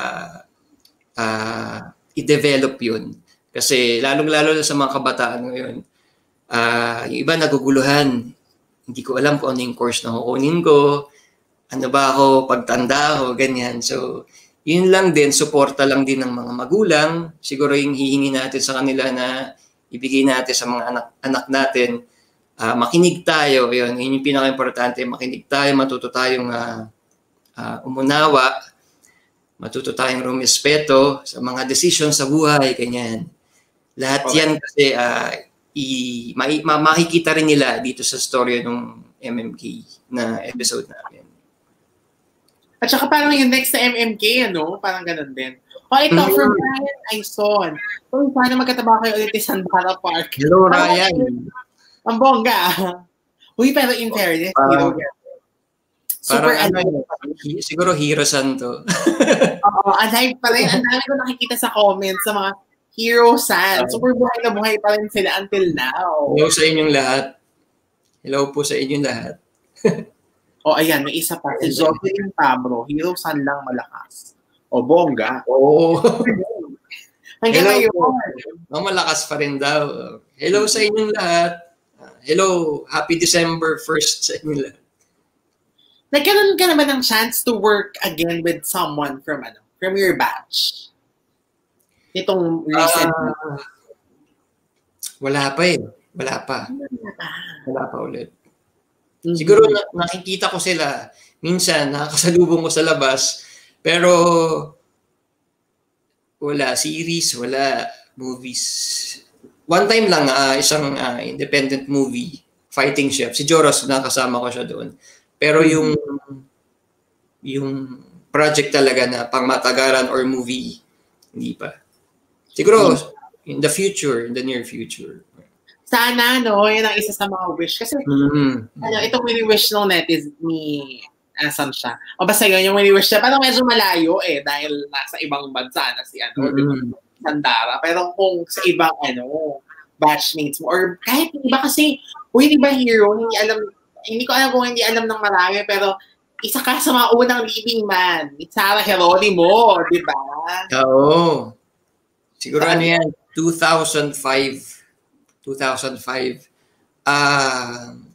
uh, i-develop yun. Kasi lalong-lalo na sa mga kabataan ngayon, uh, yung iba naguguluhan. Hindi ko alam kung ano yung course na kukunin ko, ano ba ako, pagtanda ko, ganyan. So, yun lang din, suporta lang din ng mga magulang. Siguro yung hihingi natin sa kanila na ibigay natin sa mga anak, anak natin, uh, makinig tayo. Yun, yun yung pinaka-importante. Makinig tayo, matuto tayong uh, uh, umunawa, matuto tayong rumispeto sa mga decision sa buhay, ganyan. Lahat okay. Yan kasi uh, i, ma, ma, makikita rin nila dito sa story ng M M K na episode namin. At saka parang yung next na M M K, ano? Parang ganun din. O ito, mm-hmm. from Ryan Aison. Kung paano magkatabaho kayo ulit ni Sandara Park. Hello, Ryan. Ang bongga. Uy, pero in fairness, parang, hero super ano, siguro hero santo. Oo, alive pa rin. Ang dami ko nakikita sa comments sa mga hero san. Super buhay na buhay pa rin sila until now. Hello sa inyong lahat. Hello po sa inyong lahat. O ayan, may isa pa. Si Jocelyn Pabro, hero san lang malakas. O bongga. Oo. Hanggang ngayon. Oh, malakas pa rin daw. Hello sa inyong lahat. Hello, happy December first sa inyong lahat. Nagkaroon ka naman ng chance to work again with someone from ano, from your batch? Itong recent. Uh, wala pa eh. Wala pa. Wala pa. Wala pa ulit. Mm-hmm. Siguro na, nakikita ko sila. Minsan, nakakasalubong ko sa labas. Pero, wala. Series, wala. Movies. One time lang, uh, isang uh, independent movie, Fighting Chef. Si Joros, nakasama ko siya doon. Pero yung yung project talaga na pangmatagaran or movie, hindi pa. Siguro, in the future, in the near future. Sana, no? Yan ang isa sa mga wish. Kasi, mm-hmm. ano, itong wini-wish nung net is ni, asan siya? O basta yun, yung wini-wish siya, parang medyo malayo eh, dahil nasa ibang bansa na si, ano, mm-hmm. Sandara. Pero kung sa ibang, ano, batchmates mo, or kahit iba kasi, o hindi ba hero, hindi alam, hindi ko alam kung hindi alam ng marami, pero isa ka sa mga unang leading man. It's Sarah Geronimo, di ba? Oo. Siguro ano yan, two thousand five. two thousand five. Ah, uh,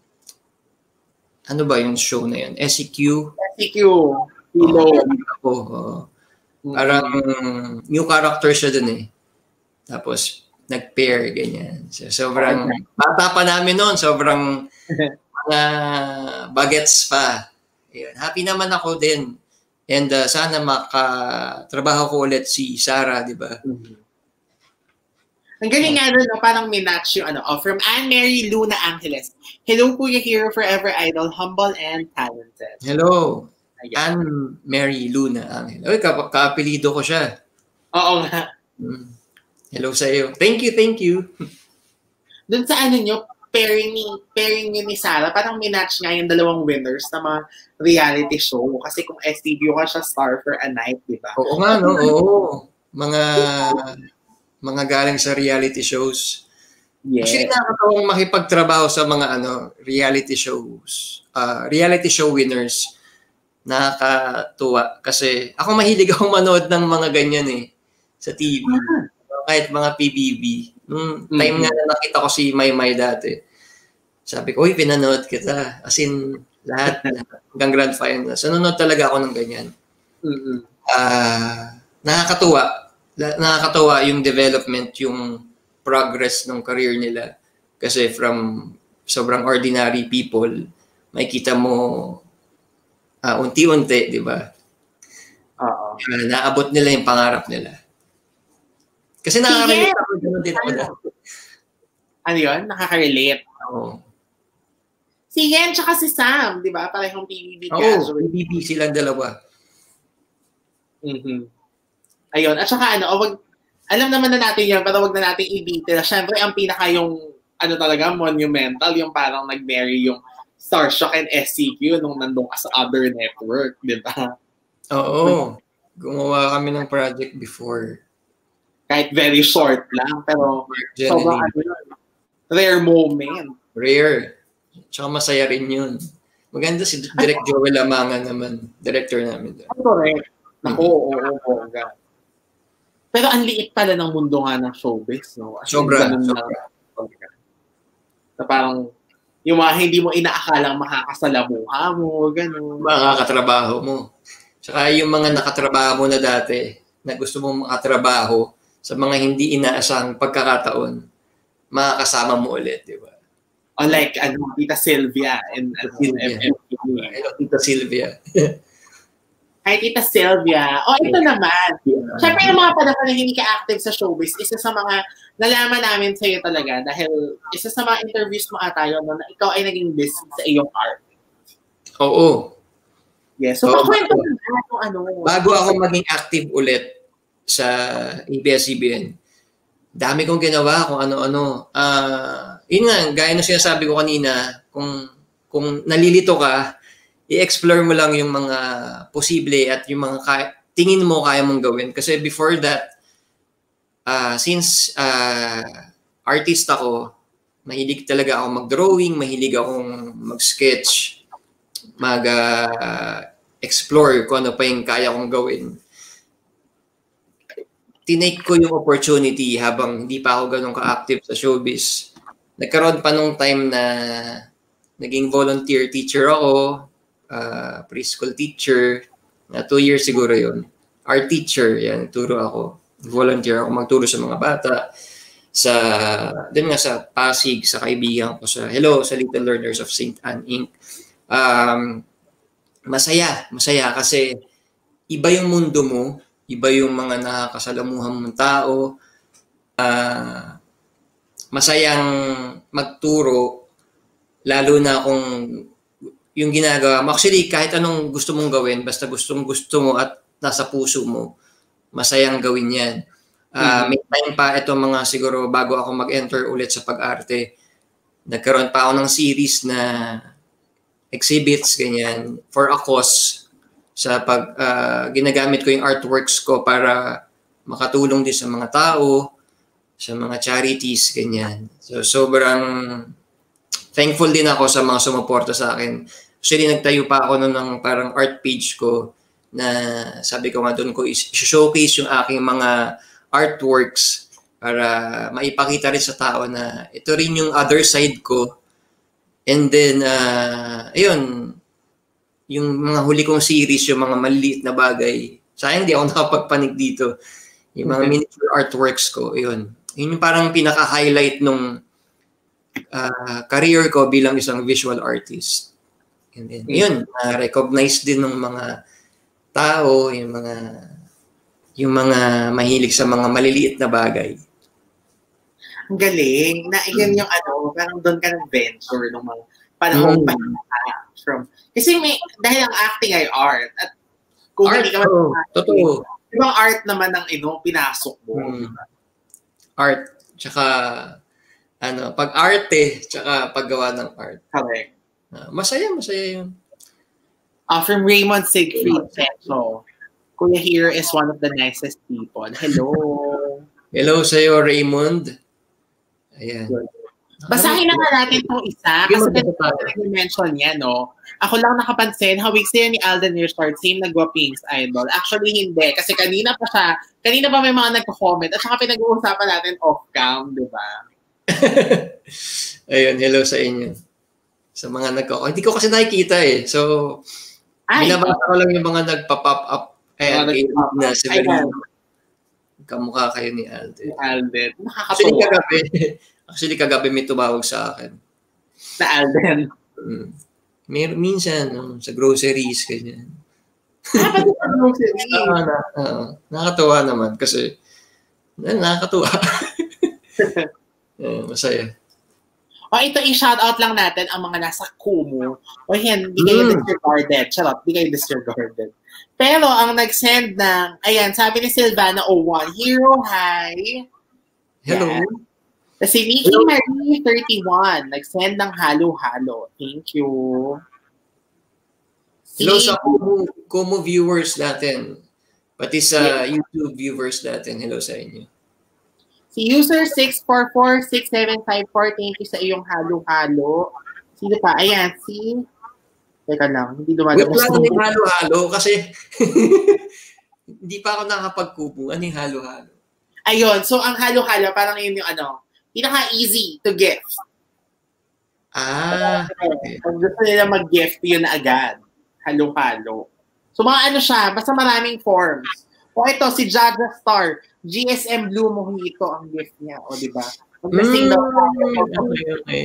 ano ba yung show na yun? S E Q? S E Q. Hello. Oo. Oh, oh. Parang new character siya dun eh. Tapos, nag-pair, ganyan. So, sobrang, bata pa namin noon, sobrang mga bagets pa. Ayun. Happy naman ako din. And uh, sana makatrabaho ko ulit si Sarah, di ba? Mm-hmm. Ang galing nga doon, no? Parang minatch yung ano, oh, from Anne-Mary Luna Angeles. Hello, Kuya Hero, forever idol, humble and talented. Hello, Anne-Mary Luna Angeles. Uy, ka- kaapelido ko siya. Oo nga. Mm. Hello sa iyo. Thank you, thank you. Doon sa ano nyo, pairing ni pairing nyo ni Sarah, parang minatch nga yung dalawang winners na mga reality show. Kasi kung S T V ka siya, Star for a Night, di ba? Oo nga, no? Oo. Mga mga galing sa reality shows. Yes. Actually, nakakatawang makipagtrabaho sa mga ano reality shows. Uh, reality show winners. Nakakatuwa. Kasi ako mahilig akong manood ng mga ganyan eh. Sa T V. Ah. Kahit mga P B B. Nung time mm-hmm. nga na nakita ko si Maymay dati, sabi ko, uy, pinanood kita. As in, lahat, hanggang grand final. So, nanonood talaga ako ng ganyan. Mm-hmm. Uh, nakakatuwa. Nakakatuwa yung development, yung progress ng career nila. Kasi from sobrang ordinary people, makikita mo uh, unti-unti, di ba? Oo. Uh, naabot nila yung pangarap nila. Kasi nakaka-relate ako gano'n din ako. Ano yun? Nakaka-relate. Oo. Si Yen tsaka si Sam, di ba? Parehong P B B Oo, casual. P B B silang dalawa. Mm-hmm. Ayun. At saka ano, wag, alam naman na natin yan, pero wag na natin i-detail. Siyempre, ang pinaka yung, ano talaga, monumental, yung parang nag-marry yung Starshock and S C Q nung nandun ka sa other network, di ba? Oo. Gumawa kami ng project before. Kahit very short lang, pero sobrang ano, rare moment. Rare. Tsaka masaya rin yun. Maganda si Direk Joel Amangan naman, director namin. Ang correct. Naku, oo, oo, oo. Pero ang liit pala ng mundo nga ng showbiz, no? As sobra. In, sobra. Na, na parang yung mga hindi mo inaakalang makakasalamuha mo, gano'n. Makakatrabaho mo. Tsaka yung mga nakatrabaho mo na dati, na gusto mong makatrabaho, sa mga hindi inaasang pagkakataon, makakasama mo ulit, di ba? O like, ano, Tita Sylvia. And, ano, Sylvia. Hello, Tita Sylvia. Hi, Tita Sylvia. O, ito naman. Siyempre, yung mga panahon na hindi ka active sa showbiz, isa sa mga nalaman namin sa'yo talaga dahil isa sa mga interviews mo ata yun na ikaw ay naging busy sa iyong art. Oo. Yes. So, pakwento mo na kung ano. Bago ako maging active ulit sa A B S C B N, dami kong ginawa kung ano-ano. Uh, yun nga, gaya na sinasabi ko kanina, kung, kung nalilito ka, i-explore mo lang yung mga posible at yung mga kaya, tingin mo kaya mong gawin. Kasi before that, uh, since uh, artista ko, mahilig talaga ako mag-drawing, mahilig akong mag-sketch, mag-explore uh, kung ano pa yung kaya kong gawin. Tinake ko yung opportunity habang hindi pa ako ganun ka-active sa showbiz. Nagkaroon pa nung time na naging volunteer teacher ako, uh, preschool teacher, na two years siguro yun. Art teacher, yan, turo ako. Volunteer ako magturo sa mga bata. Sa, dun nga sa Pasig, sa kaibigan ko sa, hello, sa Little Learners of Saint Anne Incorporated. Um, masaya, masaya kasi iba yung mundo mo, iba yung mga nakakasalamuhan mong tao, uh, masayang magturo, lalo na kung yung ginagawa mo. Actually, kahit anong gusto mong gawin, basta gustong gusto mo at nasa puso mo, masayang gawin yan. Uh, mm-hmm. May time pa ito mga siguro bago ako mag-enter ulit sa pag-arte, nagkaroon pa ako ng series na exhibits, ganyan, for a cause. Sa pag uh, ginagamit ko yung artworks ko para makatulong din sa mga tao, sa mga charities, ganyan. So, sobrang thankful din ako sa mga sumuporta sa akin. Actually, nagtayo pa ako nun ng parang art page ko na sabi ko nga doon ko i-showcase yung aking mga artworks para maipakita rin sa tao na ito rin yung other side ko. And then, uh, ayun, yung mga huli kong series, yung mga maliliit na bagay. Sayang hindi ako nakapagpanig dito. Yung mga okay. miniature artworks ko, yun. Yun yung parang pinaka-highlight nung uh, career ko bilang isang visual artist. And then, okay. yun, na-recognize din ng mga tao, yung mga yung mga mahilig sa mga maliliit na bagay. Ang galing. Na yan yung ano, parang doon ka nag-venture ng mga panahon mm. pa from kasi may dahil ang acting ay art at kung art, hindi ka oh, totoo. Ibang art naman ng ino pinasok mo. Hmm. Art tsaka ano, pag-arte tsaka paggawa ng art. Correct. Uh, masaya, masaya yun. Uh, from Raymond Siegfried Techo. Kuya here is one of the nicest people. Hello. Hello sa'yo, Raymond. Ayan. Basahin na nga natin itong isa. Kasi nag-mention niya, no? Ako lang nakapansin, hawig siya ni Alden Richard, same nagwa-Pinks Idol. Actually, hindi. Kasi kanina pa siya, kanina pa may mga nagko-comment at saka pinag-uusapan natin off-cam, di ba? Ayun, hello sa inyo. Sa mga nagko hindi ko kasi nakikita eh. So, binabasa ko lang yung mga nagpa-pop up. Ayan, nag-pop na si Berlin. Kamukha kayo ni Alden. Ni Alden. Actually, kagabi, actually, kagabi may tumawag sa akin. Na Alden? Mm. May, minsan, no, sa groceries, ganyan. Ah, pati sa groceries? uh, na, uh, nakakatuwa naman kasi na, nakakatuwa. uh, masaya. O ito, i-shoutout lang natin ang mga nasa Kumu. O yan, di kayo mm. disregarded. Charot, di kayo disregarded. Pero ang nag-send ng, ayan, sabi ni Silvana oh one, Hero, hi. Hello. Yan. Kasi Nikki Marie thirty-one, nag-send ng halo-halo. Thank you. Hello sa Kumu, Kumu viewers natin. Pati sa yeah. YouTube viewers natin. Hello sa inyo. Si user six four four six seven five four, thank you sa iyong halo-halo. Sino pa? Ayan, si... Teka lang, hindi dumadabas. Wait lang yung halo-halo kasi hindi pa ako nakapag-Kumu. Ano yung halo-halo? Ayun, so ang halo-halo, parang yun yung ano, pinaka-easy to gift. Ah. Okay. Kung gusto nila mag-gift, yun na agad. Halo-halo. So mga ano siya, basta maraming forms. O ito, si Jaja Star, G S M Blue Mojito ang gift niya. O diba? Mag-sing daw. Okay, okay.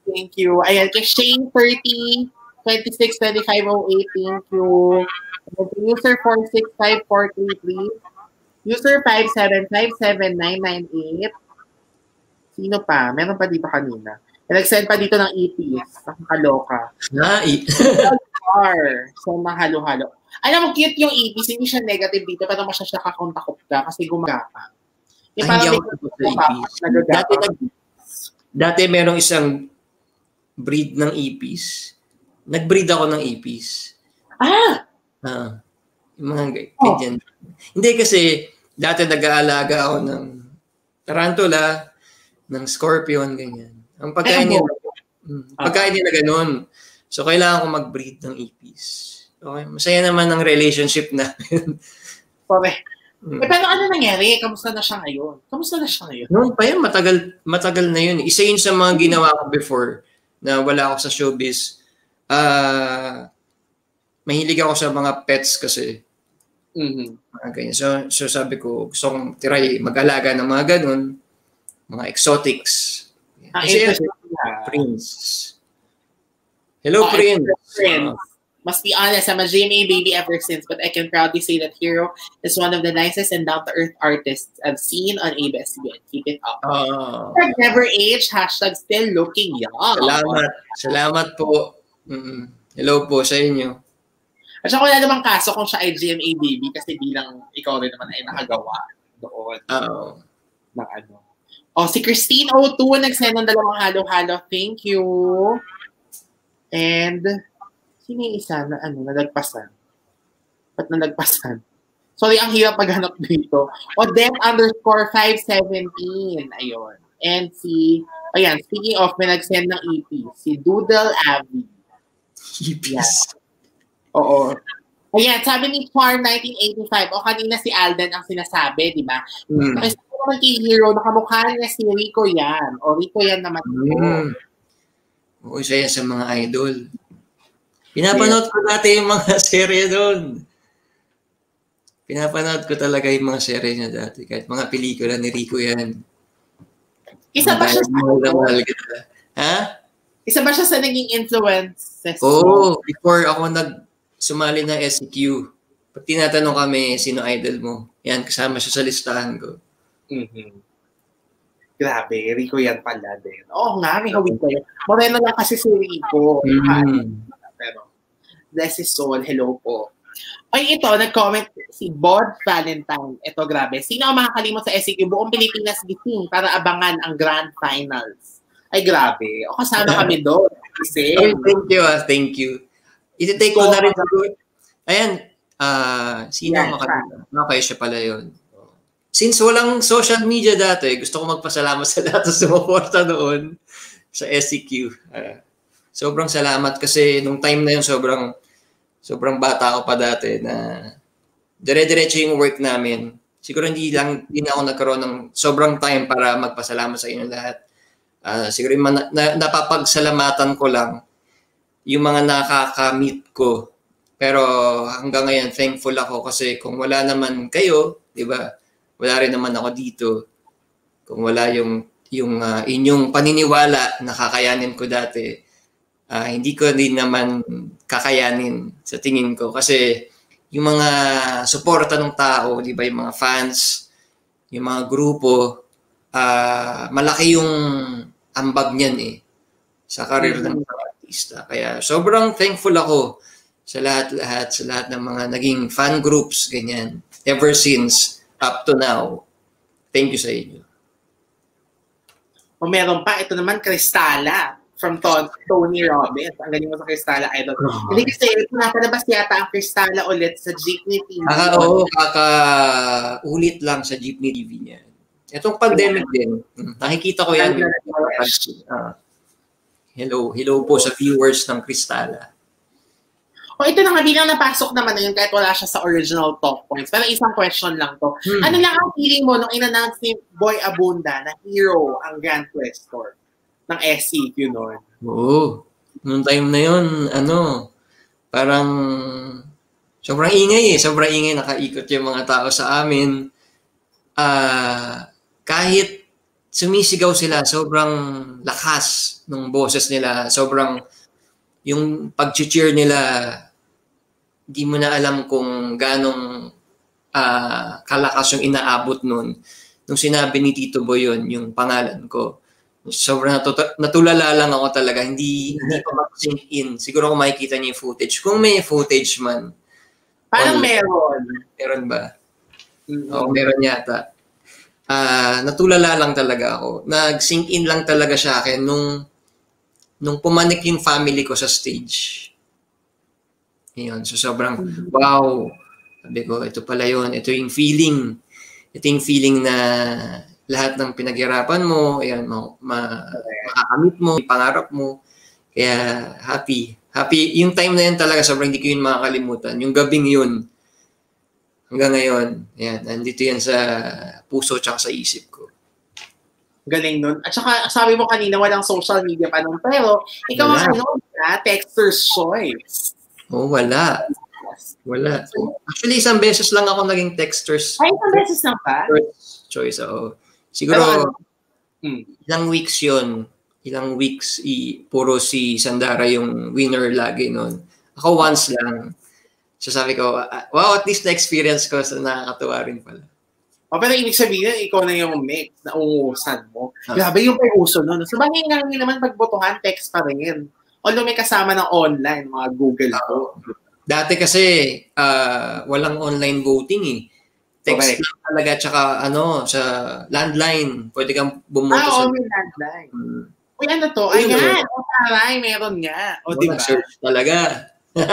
Thank you. Ayan, kay Shane thirty, twenty-six, twenty-five, oh eight, thank you. User four six five four three three. User five seven five seven nine nine eight. Sino pa? Meron pa dito kanina. Nag-send pa dito ng E Ps. Nakakaloka. Na, i- So, mahalo-halo. Alam mo, cute yung E Ps. Hindi siya negative dito, pero masya siya kakontakot ka kasi gumagapa. Yung Ay, parang hindi may ako sa E Ps. Dati, nag, dati merong isang breed ng E Ps. Nag-breed ako ng E Ps. Ah! Ah, yung mga ganyan. Oh. Hindi kasi, dati nag-aalaga ako ng tarantula, ng scorpion, ganyan. Ang pagkain nila, mm, pagkain nila ganun. So, kailangan ko mag-breed ng E Ps. Okay, masaya naman ang relationship namin. Correct. Mm. Eh, pero ano nangyari? Kamusta na siya ngayon? Kamusta na siya ngayon? Noon pa yun, matagal, matagal na yun. Isa yun sa mga ginawa ko before na wala ako sa showbiz. Ah, uh, mahilig ako sa mga pets kasi. Mm-hmm. Mga ganyan. So, so sabi ko, gusto kong try mag-alaga ng mga ganun, mga exotics. Ah, kasi Prince. Hello, oh, Prince. Prince. Uh, Must be honest, I'm a J M A baby ever since, but I can proudly say that Hero is one of the nicest and down-to-earth artists I've seen on A B S C B N. Keep it up. Uh, Never age, hashtag still looking young. Salamat. Salamat po. Mm-mm. Hello po sa inyo. At saka wala namang kaso kung siya ay J M A baby kasi bilang ikaw rin naman ay nakagawa doon. Oo. Ng ano. Oh, si Christine O two nag-send ng dalawang halo-halo. Thank you. And sino yung isa na ano, nalagpasan? Ba't nalagpasan? Sorry, ang hirap maghanap dito. Odette underscore five seventeen. Ayun. And si, ayan, speaking of, may nag-send ng E P. Si Doodle Abby. E Ps. Yeah. Oo. Ayan, sabi ni Char nineteen eighty-five, o kanina si Alden ang sinasabi, di ba? Mm. Kasi naman kay Hero, nakamukha niya si Rico yan. O Rico yan naman. Mm. Oo, isa yan sa mga idol. Pinapanood ko dati yung mga serye doon. Pinapanood ko talaga yung mga serye niya dati. Kahit mga pelikula ni Rico yan. Isa ba siya sa... Ha? Isa ba siya sa naging influences? Oo. Oh, before ako nag-sumali na S E Q, pag tinatanong kami, sino idol mo? Yan, kasama siya sa listahan ko. Mm-hmm. Grabe, Rico yan pala din. Oo nga, may hawig kayo. Moreno lang kasi si Rico. Mm-hmm. Pero, bless his soul, hello po. Ay, ito, nag-comment si Bod Valentine. Ito, grabe. Sino ang makakalimot sa S E Q? Buong Pilipinas gising para abangan ang Grand Finals. Ay, grabe. O, kasama kami doon. Kasi, oh, thank you, ah. Thank you. Iti-take ko na rin siguro. Ayan, uh, sino ang makakalimot? Okay, siya pala yun. Since walang social media dati, gusto ko magpasalamat sa lahat na sumuporta doon sa S E Q. Uh, Sobrang salamat kasi nung time na yun sobrang sobrang bata ako pa dati na dire-diretso yung work namin. Siguro hindi lang hindi na ako nagkaroon ng sobrang time para magpasalamat sa inyo lahat. Uh, siguro yung na, na, napapagsalamatan ko lang yung mga nakaka-meet ko. Pero hanggang ngayon thankful ako kasi kung wala naman kayo, 'di ba? Wala rin naman ako dito. Kung wala yung yung uh, inyong paniniwala na kakayanin ko dati. Uh, hindi ko din naman kakayanin sa tingin ko kasi yung mga suporta ng tao, di ba, yung mga fans, yung mga grupo, uh, malaki yung ambag niyan eh sa career mm-hmm. ng artista. Kaya sobrang thankful ako sa lahat-lahat, sa lahat ng mga naging fan groups, ganyan, ever since up to now. Thank you sa inyo. O meron pa, ito naman, Cristala. From Tony Robbins. Ang galing mo sa Cristala Idol. Uh-huh. Hindi kasi pinapalabas yata ang Cristala ulit sa Jeepney T V. Ah, oo, kaka-ulit lang sa Jeepney T V niya. Itong pandemic yeah. din. Nakikita ko yan. Uh, hello, hello po sa viewers ng Cristala. O ito na nga, bilang napasok naman na yun kahit wala siya sa original talk points. Pero isang question lang to. Hmm. Ano lang ang feeling mo nung in-announce ni Boy Abunda na Hero ang Grand Questor ng S E Q noon? Oo. Noong time na yun, ano, parang sobrang ingay eh. Sobrang ingay. Nakaikot yung mga tao sa amin. Uh, kahit sumisigaw sila, sobrang lakas ng boses nila, sobrang yung pag-cheer nila, di mo na alam kung ganong uh, kalakas yung inaabot nun. Nung sinabi ni Tito Boy yun, yung pangalan ko, sobrang natuta- natulala lang ako talaga. Hindi, hindi pa mag-sink in. Siguro kung makikita niyo yung footage. Kung may footage man. Parang on, meron. Meron ba? Mm-hmm. Oo, meron yata. Uh, natulala lang talaga ako. Nag-sink in lang talaga siya akin nung, nung pumanik yung family ko sa stage. Yun. So sobrang, mm-hmm. wow. Sabi ko, ito pala yun. Ito yung feeling. Ito yung feeling na lahat ng pinaghirapan mo, ayan, ma, ma, makakamit mo, yung pangarap mo. Kaya happy. Happy. Yung time na yun talaga, sobrang hindi ko yun makakalimutan. Yung gabing yun, hanggang ngayon, ayan, nandito yan sa puso tsaka sa isip ko. Galing nun. At saka, sabi mo kanina, walang social media pa nun. Pero, ikaw ang ano, texter's choice. Oh, wala. Wala. Actually, isang beses lang ako naging texter's. Ay, isang beses lang ba? Choice, oo. Siguro, hmm. ilang weeks yun. Ilang weeks, i, puro si Sandara yung winner lagi nun. Ako once lang. So sabi ko, wow, at least na-experience ko, so nakakatuwa rin pala. O, pero ibig sabihin, ikaw na yung mix na umuusan mo. Ah. Grabe yung pag-uso nun. So, bakit nga naman pagbotohan, text pa rin. Although may kasama ng online, mga Google ko. Uh, dati kasi, uh, walang online voting eh. Text okay. lang talaga, tsaka ano, sa landline. Pwede kang bumoto ah, sa... Ah, may landline. Hmm. Uy, ano to? Ayan, o taray, meron nga. O, diba? Search talaga.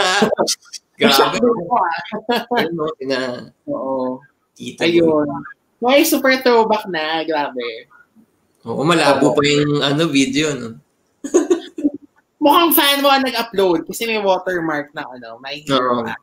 Grabe. Ano, tina... Oo. Ayun. May super throwback na, grabe. Oo, malabo oh. pa yung ano, video, no? Mukhang fan mo ang nag-upload kasi may watermark na ano, may hero uh,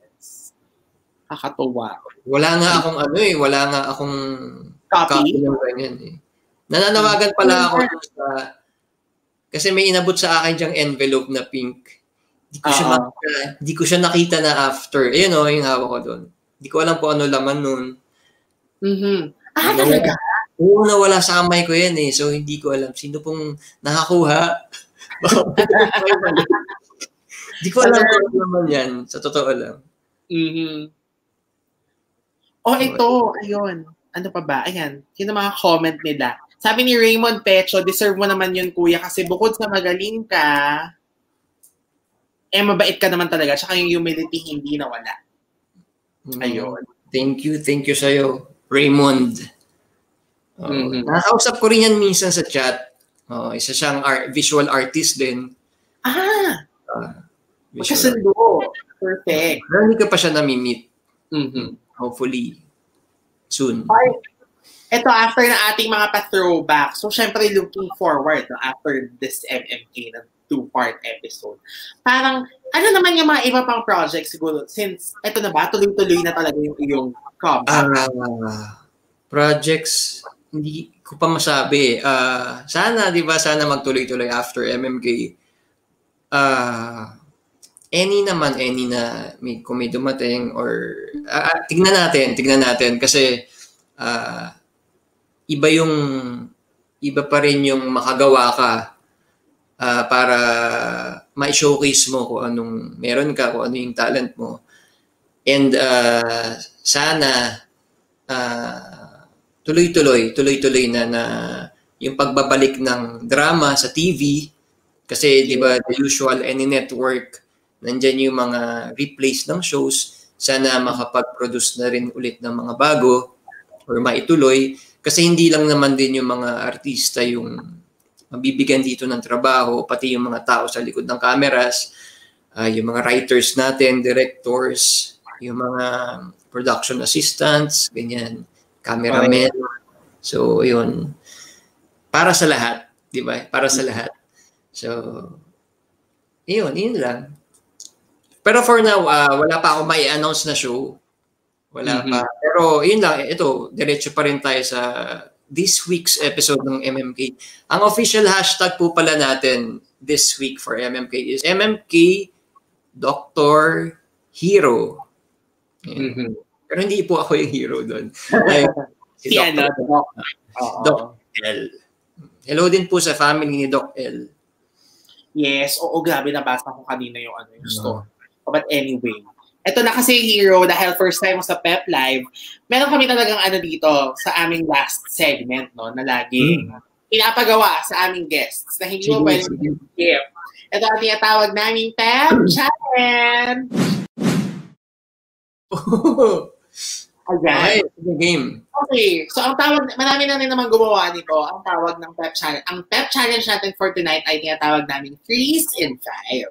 Kakatuwa. Wala nga akong ano eh, wala nga akong copy, copy ng ganyan eh. Nananawagan pala ako sa, kasi may inabot sa akin diyang envelope na pink. Di ko, uh-huh. siya makita, di ko siya nakita na after. Ayun o, yung hawak ko doon. Di ko alam kung ano laman nun. Mm-hmm. Ah, talaga? Oo, nawala sa kamay ko yan eh. So, hindi ko alam. Sino pong nakakuha? Di ko alam kung ano naman yan. Sa totoo lang. Mm-hmm. Oh, ito. Ayun. Ano pa ba? Ayan. Sino mga comment nila? Sabi ni Raymond Pecho, deserve mo naman yun, kuya. Kasi bukod sa magaling ka, eh, mabait ka naman talaga. Tsaka yung humility hindi nawala. Ayun. Thank you. Thank you sa'yo, Raymond. Uh, mm-hmm. Nakausap ko rin yan minsan sa chat. Uh, isa siyang art, visual artist din. Ah! Uh, Magkasundo. Perfect. Pero hindi ka pa siya nami-meet. Mm-hmm. Hopefully, soon. Ay, ito, after na ating mga pa-throwback, so syempre looking forward no, after this M M K na two-part episode. Parang, ano naman yung mga iba pang projects siguro? Since, ito na ba, tuloy-tuloy na talaga yung iyong comeback? Uh, projects, hindi ko pa masabi. Uh, sana, di ba, sana magtuloy-tuloy after M M K. Uh, any naman, any na may, kung may dumating or uh, tignan natin, tignan natin kasi uh, iba yung iba pa rin yung makagawa ka uh, para ma-showcase mo kung anong meron ka, kung ano yung talent mo. And uh, sana uh, tuloy-tuloy, tuloy-tuloy na na yung pagbabalik ng drama sa T V kasi di ba the usual any network nandyan yung mga replays ng shows, sana makapag-produce na rin ulit ng mga bago or maituloy. Kasi hindi lang naman din yung mga artista yung mabibigyan dito ng trabaho, pati yung mga tao sa likod ng cameras, uh, yung mga writers natin, directors, yung mga production assistants, ganyan, cameramen. So, yun. Para sa lahat, di ba? Para sa lahat. So, yun, yun lang. Pero for now, uh, wala pa ako may announce na show. Wala mm-hmm. pa. Pero yun lang, ito, diretso pa rin tayo sa this week's episode ng M M K. Ang official hashtag po pala natin this week for M M K is M M K Doctor Hero. Mm-hmm. Pero hindi po ako yung hero doon. Like, si si Doctor, ano, Doc. Doc, L. Hello din po sa family ni Doc L. Yes, oo, grabe, nabasa ko kanina yung ano yung story. But anyway, ito na kasi Hero, dahil first time mo sa P E P Live, meron kami talagang ano dito sa aming last segment, no, na laging mm. pinapagawa sa aming guests na hindi mo pwedeng skip. Ito ang tinatawag naming P E P Challenge. Ayan. Okay, game. Okay, so ang tawag, marami na rin naman gumawa nito, ang tawag ng P E P Challenge. Ang P E P Challenge natin for tonight ay tinatawag naming Threes in Five.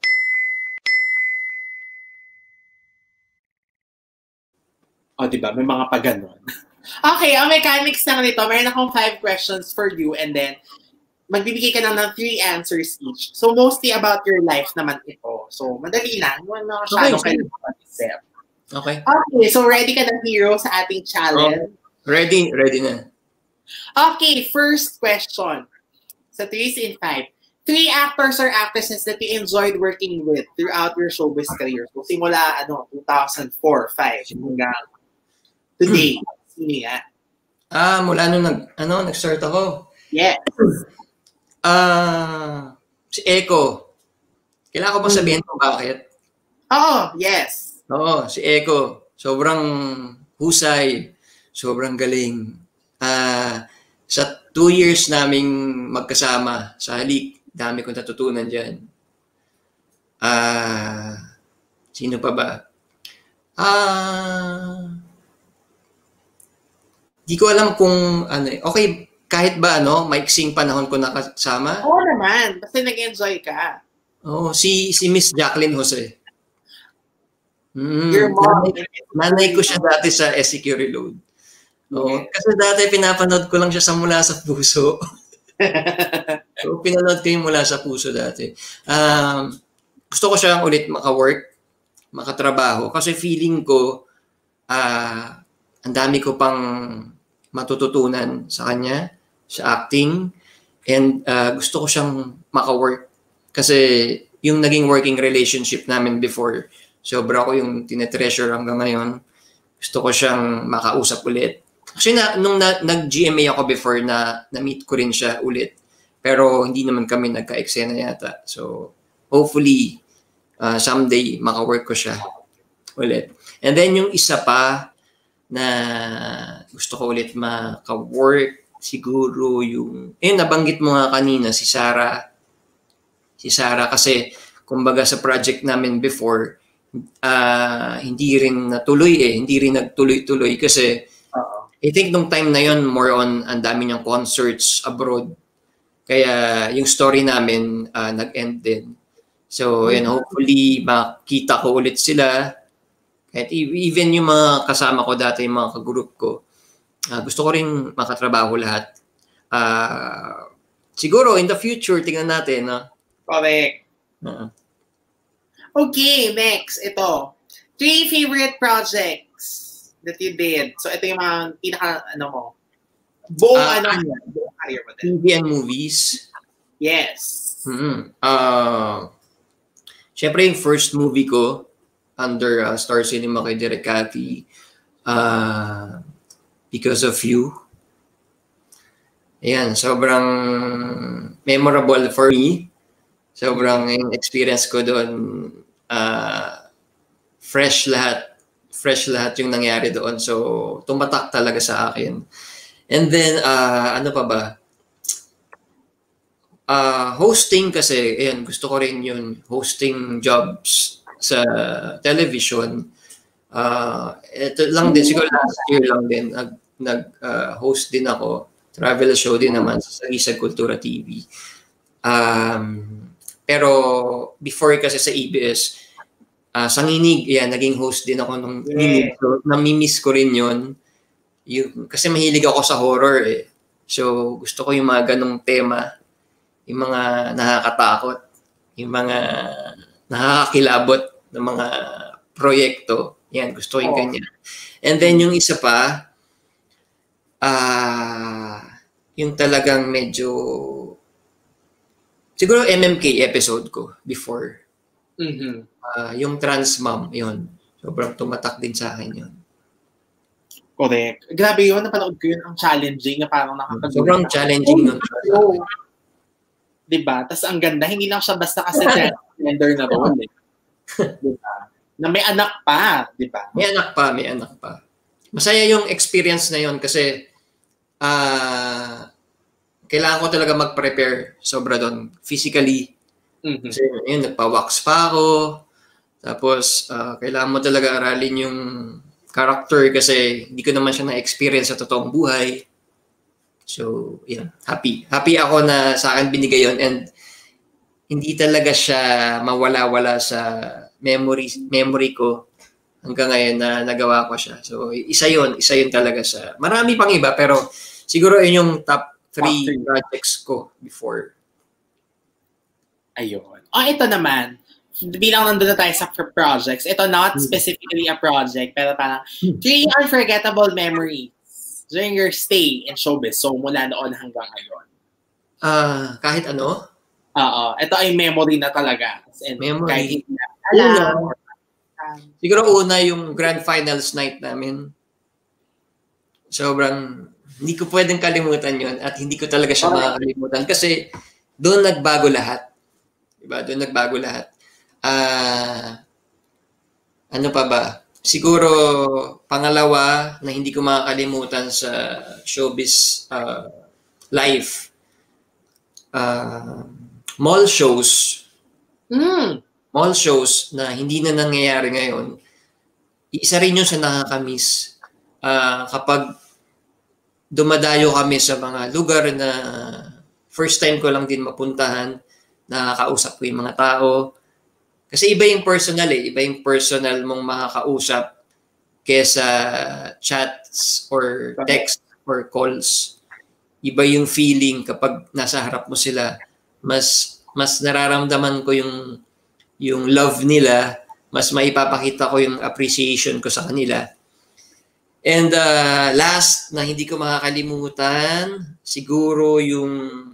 O, diba? May mga pag-ganon. Okay, ang mechanics lang nito, meron akong five questions for you and then magbibigay ka lang ng three answers each. So, mostly about your life naman ito. So, madali lang. Yung mga shadow okay, kayo mag-isip. Okay. Okay, so ready ka na, Hero, sa ating challenge? Oh, ready, ready na. Okay, first question. Sa Threes in Five. Three actors or actresses that you enjoyed working with throughout your showbiz career. So, simula, ano, two thousand four, five, hanggang today. Sino yan? Ah, mula nung nag, ano, nag-start ako. Yes. Ah, si Echo. Kailangan ko ba sabihin kung bakit? Oh, yes. Oo, si Echo. Sobrang husay. Sobrang galing. Ah, sa two years naming magkasama sa halik, dami kong natutunan dyan. Ah, sino pa ba? Ah, di ko alam kung ano eh. Okay, kahit ba ano, maiksing panahon ko nakasama? Oo naman, basta nag-enjoy ka. Oo, si si Miss Jacqueline Jose. Mm, Your mom. Nanay, nanay ko siya dati sa S C Q Reload. Oo, yeah. Kasi dati pinapanood ko lang siya sa Mula sa Puso. So, pinanood ko yung Mula sa Puso dati. Um, gusto ko siyang ulit maka-work, makatrabaho. Kasi feeling ko, ah, uh, ang dami ko pang matututunan sa kanya, sa acting, and uh, gusto ko siyang maka-work. Kasi yung naging working relationship namin before, sobra ko yung tinetreasure hanggang ngayon. Gusto ko siyang makausap ulit. Actually, na, nung na, nag-G M A ako before, na na-meet ko rin siya ulit. Pero hindi naman kami nagka-eksena yata. So, hopefully, uh, someday, maka-work ko siya ulit. And then yung isa pa, na gusto ko ulit maka-work, siguro yung, eh, nabanggit mo nga kanina, si Sarah. Si Sarah kasi, kumbaga sa project namin before, uh, hindi rin natuloy eh, hindi rin nagtuloy-tuloy kasi, uh-oh. I think nung time na yon more on, ang dami niyang concerts abroad. Kaya yung story namin, uh, nag-end din. So, mm-hmm. Yan, hopefully, makita ko ulit sila. At even yung mga kasama ko dati, yung mga kagroup ko, uh, gusto ko rin makatrabaho lahat. Uh, siguro, in the future, tingnan natin. No? Correct. Uh-huh. Okay, next. Ito. Three favorite projects that you did. So, ito yung mga pinaka, ano mo, buong, uh, ano, buong career mo din. T V and movies. Yes. Mm-hmm. Uh, Siyempre, yung first movie ko, under uh, Star Cinema kay Direk Cathy, uh, Because of You. Ayan, sobrang memorable for me. Sobrang yung experience ko doon, uh, fresh lahat. Fresh lahat yung nangyari doon. So, tumatak talaga sa akin. And then, uh, ano pa ba? Uh, hosting kasi, ayan, gusto ko rin yun. Hosting jobs sa television. Uh, ito lang din, siguro last year lang din, nag, nag-host uh, din ako. Travel show din naman sa Sagisag Kultura T V. Um, pero before kasi sa A B S, uh, sa Nginig, yan, naging host din ako nung Nginig. So, namimiss ko rin yun. Yung, kasi mahilig ako sa horror eh. So, gusto ko yung mga ganong tema. Yung mga nakakatakot. Yung mga nakakakilabot ng mga proyekto. Yan, gusto ko yung ganyan. And then yung isa pa, ah, uh, yung talagang medyo, siguro M M K episode ko before. Mm-hmm. Uh, yung trans mom, yun. Sobrang tumatak din sa akin yun. Correct. Grabe yun, napanood ko yun, ang challenging na parang nakakagulat. Sobrang challenging nun. Oh, diba? Tapos ang ganda, hindi lang siya basta kasi gender na role. Eh. Diba? Na may anak pa, diba? May anak pa, may anak pa. Masaya yung experience na yun kasi uh, kailangan ko talaga mag-prepare sobra doon. Physically. Mm-hmm. Kasi yun, nagpa-wax pa ako. Tapos, uh, kailangan mo talaga aralin yung character kasi hindi ko naman siya na-experience sa totoong buhay. So, yeah, happy. Happy ako na sa akin binigay yun and hindi talaga siya mawala-wala sa memory memory ko hanggang ngayon na nagawa ko siya. So, isa yun. Isa yun talaga sa... Marami pang iba pero siguro yun yung top three projects ko before. Ayun. Oh, ito naman. Bilang nandun na tayo sa projects, ito not specifically a project pero parang three unforgettable memories during your stay in showbiz. So, mula noon hanggang ngayon. Ah, uh, kahit ano? Oo. Ito ay memory na talaga. And memory? Kahit hindi na alam. Or, um, siguro una yung grand finals night namin. Sobrang, hindi ko pwedeng kalimutan yun at hindi ko talaga siya okay. makakalimutan kasi doon nagbago lahat. Diba? Doon nagbago lahat. Ah, uh, ano pa ba? Siguro, pangalawa na hindi ko makakalimutan sa showbiz uh, life. Uh, mall shows. Mm. Mall shows na hindi na nangyayari ngayon. Isa rin yun sa nakakamiss. Uh, kapag dumadayo kami sa mga lugar na first time ko lang din mapuntahan, nakakausap ko yung mga tao. Kasi iba yung personal eh. Iba yung personal mong makakausap kesa chats or text or calls. Iba yung feeling kapag nasa harap mo sila. Mas mas nararamdaman ko yung yung love nila. Mas maipapakita ko yung appreciation ko sa kanila. And uh, last na hindi ko makakalimutan, siguro yung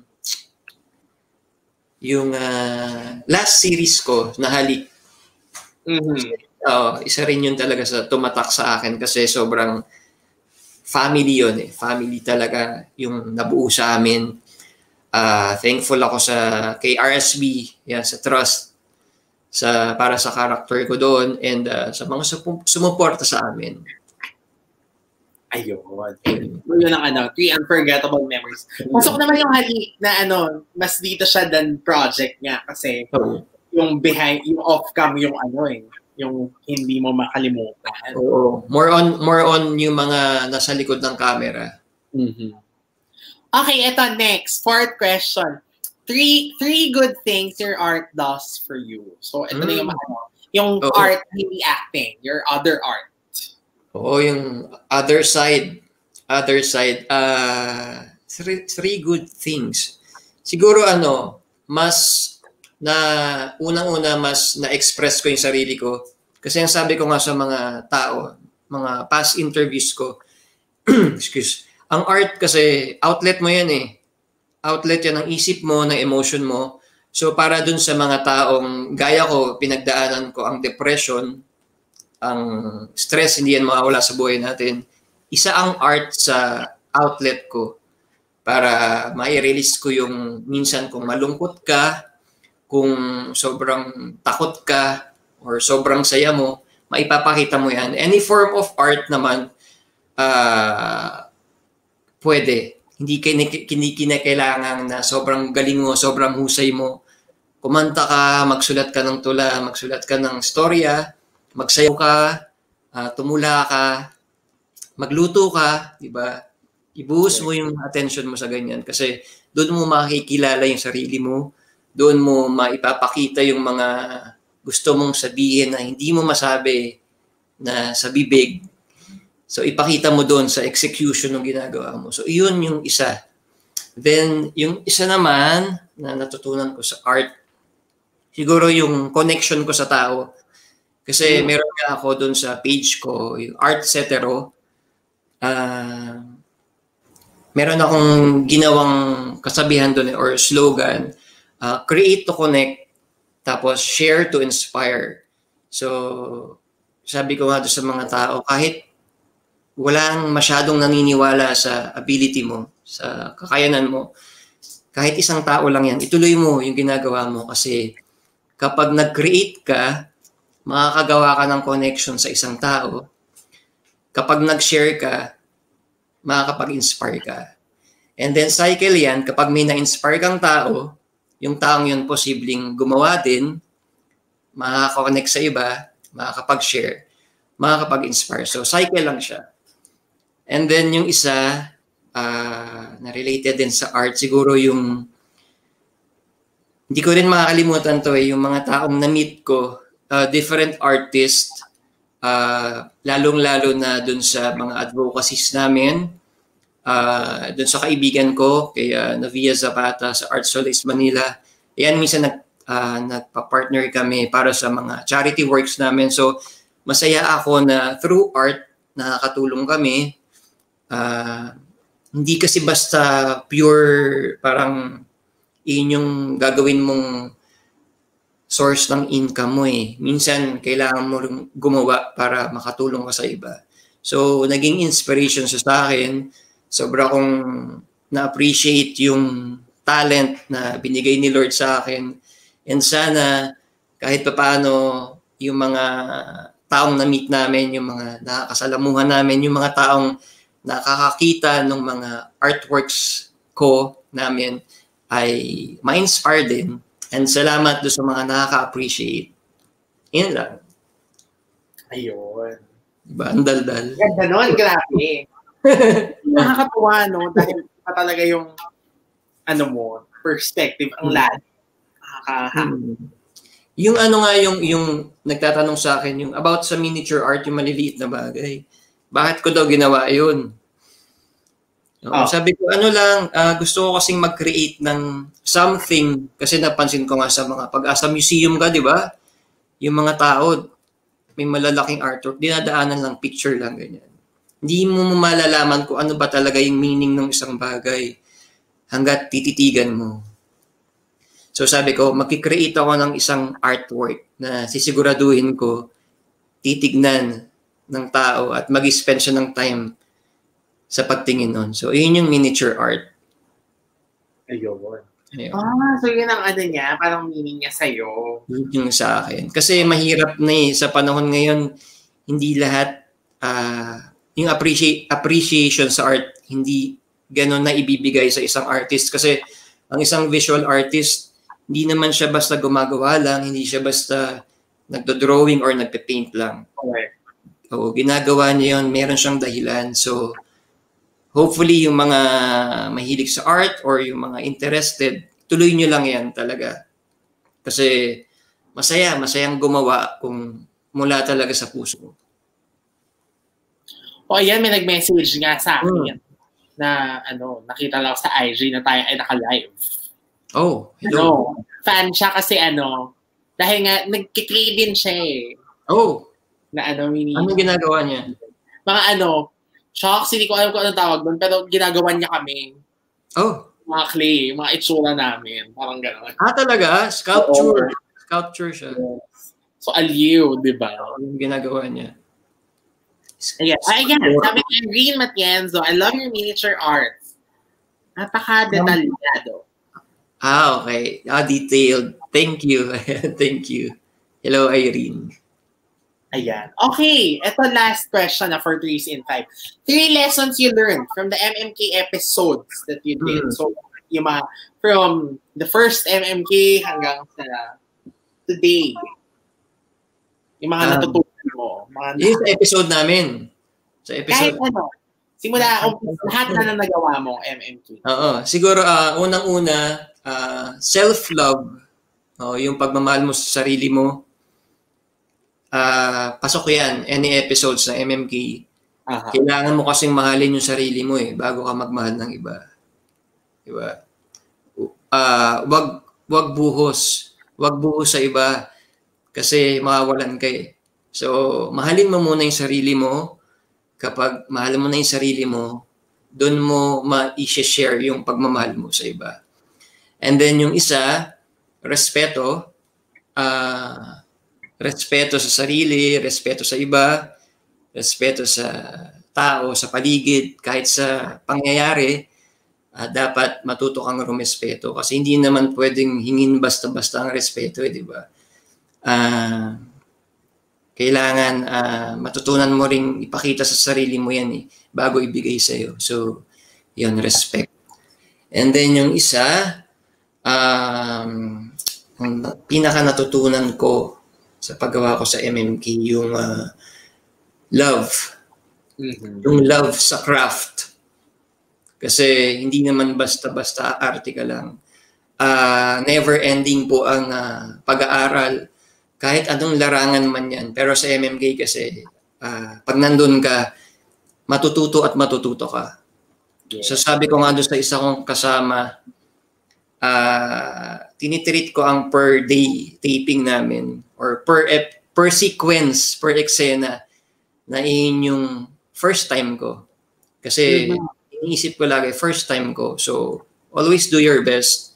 yung uh, last series ko na Halik. Mm-hmm. Uh, isa rin yun talaga sa tumatak sa akin kasi sobrang family yun eh. Family talaga yung nabuo sa amin. Uh, thankful ako sa kay R S B, yeah, sa trust sa para sa character ko doon and uh, sa mga sumuporta sa amin. Ayun. Yun ang ano, three unforgettable memories. Pasok naman yung Halik na ano, mas dito siya than project nga kasi oh. yung behind, yung off-cam yung ano eh, yung hindi mo makalimutan. Oo. More on, more on yung mga nasa likod ng camera. Mm-hmm. Okay, ito next. Fourth question. Three three good things your art does for you. So, ito mm. na yung ano, yung oh. art, hindi acting, your other art. Oo, yung other side. Other side. Uh, three, three good things. Siguro ano, mas na unang-una mas na-express ko yung sarili ko. Kasi ang sabi ko nga sa mga tao, mga past interviews ko, excuse, ang art kasi outlet mo yan eh. Outlet yan ng isip mo, ng emotion mo. So para dun sa mga taong gaya ko, pinagdaanan ko ang depression, ang stress, hindi yan mawawala sa buhay natin. Isa ang art sa outlet ko para mai-release ko yung minsan kung malungkot ka, kung sobrang takot ka, or sobrang saya mo, maipapakita mo yan. Any form of art naman, uh, pwede. Hindi kinakailangan na sobrang galing mo, sobrang husay mo. Kumanta ka, magsulat ka ng tula, magsulat ka ng storya, magsayaw ka, uh, tumula ka, magluto ka, di ba? Ibuhos mo yung attention mo sa ganyan kasi doon mo makikilala yung sarili mo, doon mo maipapakita yung mga gusto mong sabihin na hindi mo masabi na sa bibig. So ipakita mo doon sa execution ng ginagawa mo. So iyon yung isa. Then yung isa naman na natutunan ko sa art, siguro yung connection ko sa tao. Kasi meron nga ako doon sa page ko, yung Art Cetero. Uh, meron akong ginawang kasabihan doon or slogan, uh, create to connect, tapos share to inspire. So, sabi ko nga doon sa mga tao, kahit walang masyadong naniniwala sa ability mo, sa kakayanan mo, kahit isang tao lang yan, ituloy mo yung ginagawa mo kasi kapag nag-create ka, makakagawa ka ng connection sa isang tao. Kapag nag-share ka, makakapag-inspire ka. And then cycle yan, kapag may na-inspire kang tao, yung taong yun posibleng gumawa din, makaka-connect sa iba, makakapag-share, makakapag-inspire. So cycle lang siya. And then yung isa, uh, na related din sa art, siguro yung, hindi ko rin makakalimutan to eh, yung mga taong na-meet ko, uh, different artists, uh, lalong-lalo na dun sa mga advocacies namin, Uh, doon sa kaibigan ko, kay uh, Navia Zapata sa Art Solace Manila. Yan, minsan nag, uh, nagpa-partner kami para sa mga charity works namin. So, masaya ako na through art, nakakatulong kami. Uh, hindi kasi basta pure, parang yun gagawin mong source ng income mo eh. Minsan, kailangan mo gumawa para makatulong ka sa iba. So, naging inspiration siya sa akin. Sobra kong na-appreciate yung talent na binigay ni Lord sa akin. And sana kahit papaano yung mga taong na-meet namin, yung mga nakakasalamuhan namin, yung mga taong nakakakita ng mga artworks ko namin ay ma-inspire din. And salamat doon sa mga nakaka-appreciate. Yun lang. Ayun. Diba? Ang daldal. Ganda nun, grabe. Nakakatuwa, no? Dahil pa talaga yung ano mo, perspective, ang lad. Nakaka- hmm. Yung ano nga, yung, yung nagtatanong sa akin, yung about sa miniature art, yung maliliit na bagay. Bakit ko daw ginawa yun? No? Oh. Sabi ko, ano lang, uh, gusto ko kasing mag-create ng something, kasi napansin ko nga sa mga pag-asa museum ka, di ba? Yung mga tao, may malalaking artwork, dinadaanan lang, picture lang, ganyan. Hindi mo malalaman kung ano ba talaga yung meaning ng isang bagay hanggat tititigan mo. So sabi ko, makikreate ako ng isang artwork na sisiguraduhin ko, titignan ng tao at mag-spend siya ng time sa pagtingin nun. So yun yung miniature art. Ayun. Ayun. Ah, so yun ang ano niya, parang meaning niya sa'yo. Yun yung sa akin. Kasi mahirap na eh, sa panahon ngayon, hindi lahat, ah, uh, yung appreciate, appreciation sa art, hindi gano'n na ibibigay sa isang artist. Kasi ang isang visual artist, hindi naman siya basta gumagawa lang, hindi siya basta nagdo-drawing or nagpe-paint lang. Okay. O, ginagawa niya yun, meron siyang dahilan. So, hopefully, yung mga mahilig sa art or yung mga interested, tuloy nyo lang yan talaga. Kasi masaya, masayang gumawa kung mula talaga sa puso. O ayan, may nag-message nga sa akin hmm. na ano, nakita lang sa I G na tayo ay naka-live. Oh, hello. Ano, fan siya kasi ano, dahil nga nagkikrave din siya eh. Oh. Na ano, mini. Anong ginagawa niya? Mga ano, shocks, hindi ko alam kung anong tawag doon, pero ginagawa niya kami. Oh. Mga clay, mga itsura namin. Parang gano'n. Ah, talaga? Sculpture. Oo. Sculpture siya. Yes. So, aliw, di ba? Yung ginagawa niya. Ayan. Ayan. Sabi ni Irene Matienzo, I love your miniature arts. Napaka-detalyado. Ah, okay. Ah, detailed. Thank you. Thank you. Hello, Irene. Ayan. Okay. Ito last question na for threes in five. Three lessons you learned from the M M K episodes that you did. Mm. So, yung mga, from the first M M K hanggang sa today. Yung mga um, natutunan mo. Mga yung sa episode namin. Sa episode. Kahit ano. Simula, um, lahat na na nagawa mo, M M K. Oo. Siguro, uh, unang-una, uh, self-love. Oh, yung pagmamahal mo sa sarili mo. Uh, pasok yan, any episodes ng M M K. Aha. Kailangan mo kasing mahalin yung sarili mo eh, bago ka magmahal ng iba. Diba? Uh, wag, wag buhos. Wag buhos sa iba. Kasi mawawalan ka eh. So, mahalin mo muna yung sarili mo. Kapag mahal mo na yung sarili mo, doon mo ma-i-share yung pagmamahal mo sa iba. And then yung isa, respeto. Ah... Uh, respeto sa sarili, respeto sa iba, respeto sa tao, sa paligid, kahit sa pangyayari, uh, dapat matuto kang rumespeto. Kasi hindi naman pwedeng hingin basta-basta ang respeto, eh, di ba? Uh, kailangan uh, matutunan mo ring ipakita sa sarili mo yan eh, bago ibigay sa'yo. So, yun, respect. And then yung isa, um, ang pinaka natutunan ko sa paggawa ko sa M M K, yung uh, love. Mm-hmm. Yung love sa craft. Kasi hindi naman basta-basta arte ka lang. Uh, never ending po ang uh, pag-aaral. Kahit anong larangan man yan. Pero sa M M K kasi, uh, pag nandun ka, matututo at matututo ka. Yeah. So sabi ko nga doon sa isa kong kasama, uh, tinitreat ko ang per day taping namin or per ep, per sequence, per eksena na yun yung first time ko. Kasi mm-hmm. iniisip ko lagi, first time ko. So always do your best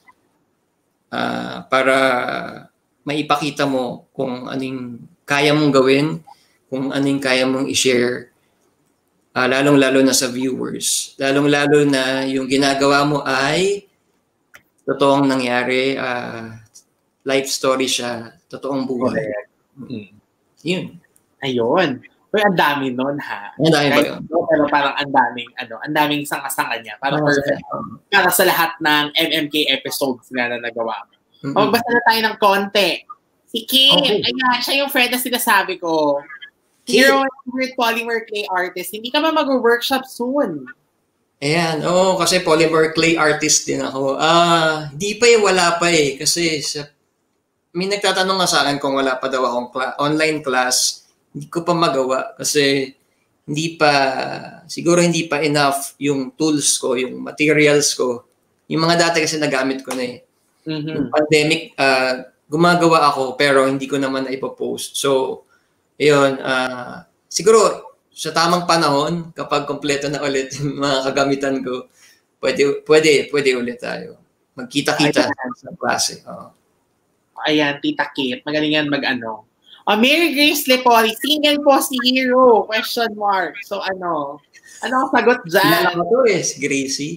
uh, para maipakita mo kung anong kaya mong gawin, kung anong kaya mong i-share. Uh, lalong-lalo na sa viewers. Lalong-lalo na yung ginagawa mo ay totoong nangyari, uh, life story siya, totoong buhay. Mm. Yun. Ayun. Pero ang dami nun, ha? Ang dami ba yun? No, pero parang ang daming, ano, ang daming sanga-sanga niya. Parang perfect. Para sa lahat ng M M K episodes na na nagawa mo. Mm-hmm. O, magbasa na tayo ng konti. Si Kim, okay. Ayan, siya yung friend na sinasabi ko. Hero and polymer clay artist. Hindi ka ba mag-workshop soon? Ayan. Oo, oh, kasi polymer clay artist din ako. Ah, hindi pa eh, wala pa eh. Kasi sa, may nagtatanong nga sa akin kung wala pa daw akong cl- online class. Hindi ko pa magawa kasi hindi pa, siguro hindi pa enough yung tools ko, yung materials ko. Yung mga dati kasi nagamit ko na eh. Mm-hmm. Yung pandemic, uh, gumagawa ako pero hindi ko naman na ipopost. So, ayun, uh, siguro sa tamang panahon, kapag kompleto na ulit yung mga kagamitan ko, pwede, pwede, pwede ulit tayo. Magkita-kita sa klase. Oh. Ayan, Tita Kate. Magaling yan mag-ano. Oh, Mary Grace Lepoli, single po si Hero? Question mark. So ano? Ano ang sagot dyan? Kilala ko to eh, si Gracie.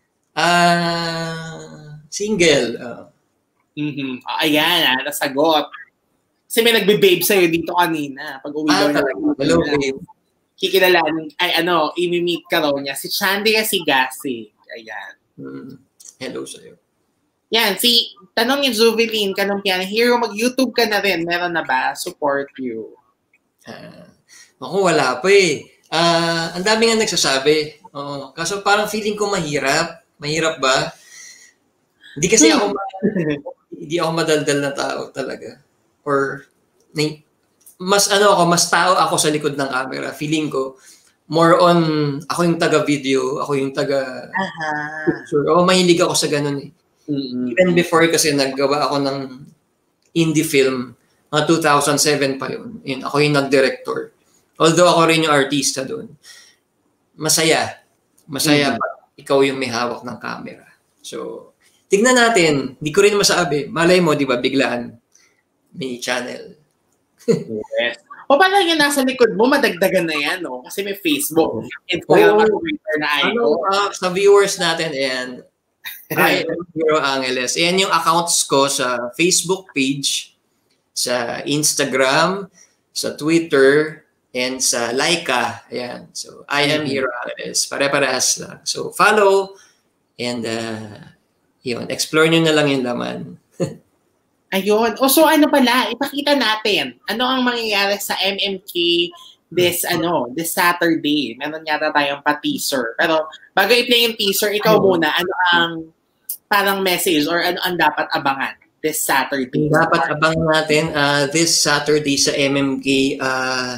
Uh, single. Uh. Mm-hmm. Oh, ayan, ah, nasagot. Kasi may nagbe-babe sa'yo dito kanina. Pag uwi ah, daw talaga. Hello, babe. Kikilalaan, ay ano, imi-meet ka raw niya. Si Chandria Sigasi. Ayan. Hmm. Hello sa'yo. Yan, si, tanong ni Juveline, Kanumpian, Hero, mag-YouTube ka na rin. Meron na ba? Support you. Uh, ako, wala pa eh. Uh, ang dami nga nagsasabi. Uh, kaso parang feeling ko mahirap. Mahirap ba? Hindi kasi ako, hindi ako madaldal na tao talaga. Or mas ano ako, mas tao ako sa likod ng camera. Feeling ko more on ako yung taga-video, ako yung taga picture. O mahilig ako sa ganun eh. Mm-hmm. Even before kasi naggawa ako ng indie film, mga two thousand seven pa yun. yun. Ako yung nag-director. Although ako rin yung artista doon. Masaya. Masaya mm-hmm. pa ikaw yung may hawak ng camera. So, tignan natin. Hindi ko rin masabi. Malay mo, di ba, biglaan may channel. Yes. O paano yung nasa likod mo, madagdagan na yan, no? Kasi may Facebook, Instagram, oh, Twitter na icon. Ano, uh, sa viewers natin, ayan, I am Hero Angeles. Ayan yung accounts ko sa Facebook page, sa Instagram, sa Twitter, and sa Laika. Ayan. So, I am mm-hmm. Hero Angeles. Pare-parehas lang. So, follow, and uh, yun, explore nyo na lang yung laman. Ayun. O so ano pala, ipakita natin. Ano ang mangyayari sa M M K this ano, this Saturday. Meron yata tayong pa-teaser. Pero bago i-play yung teaser, ikaw muna, ano ang parang message or ano ang dapat abangan this Saturday? Dapat abangan natin uh, this Saturday sa M M K. Uh,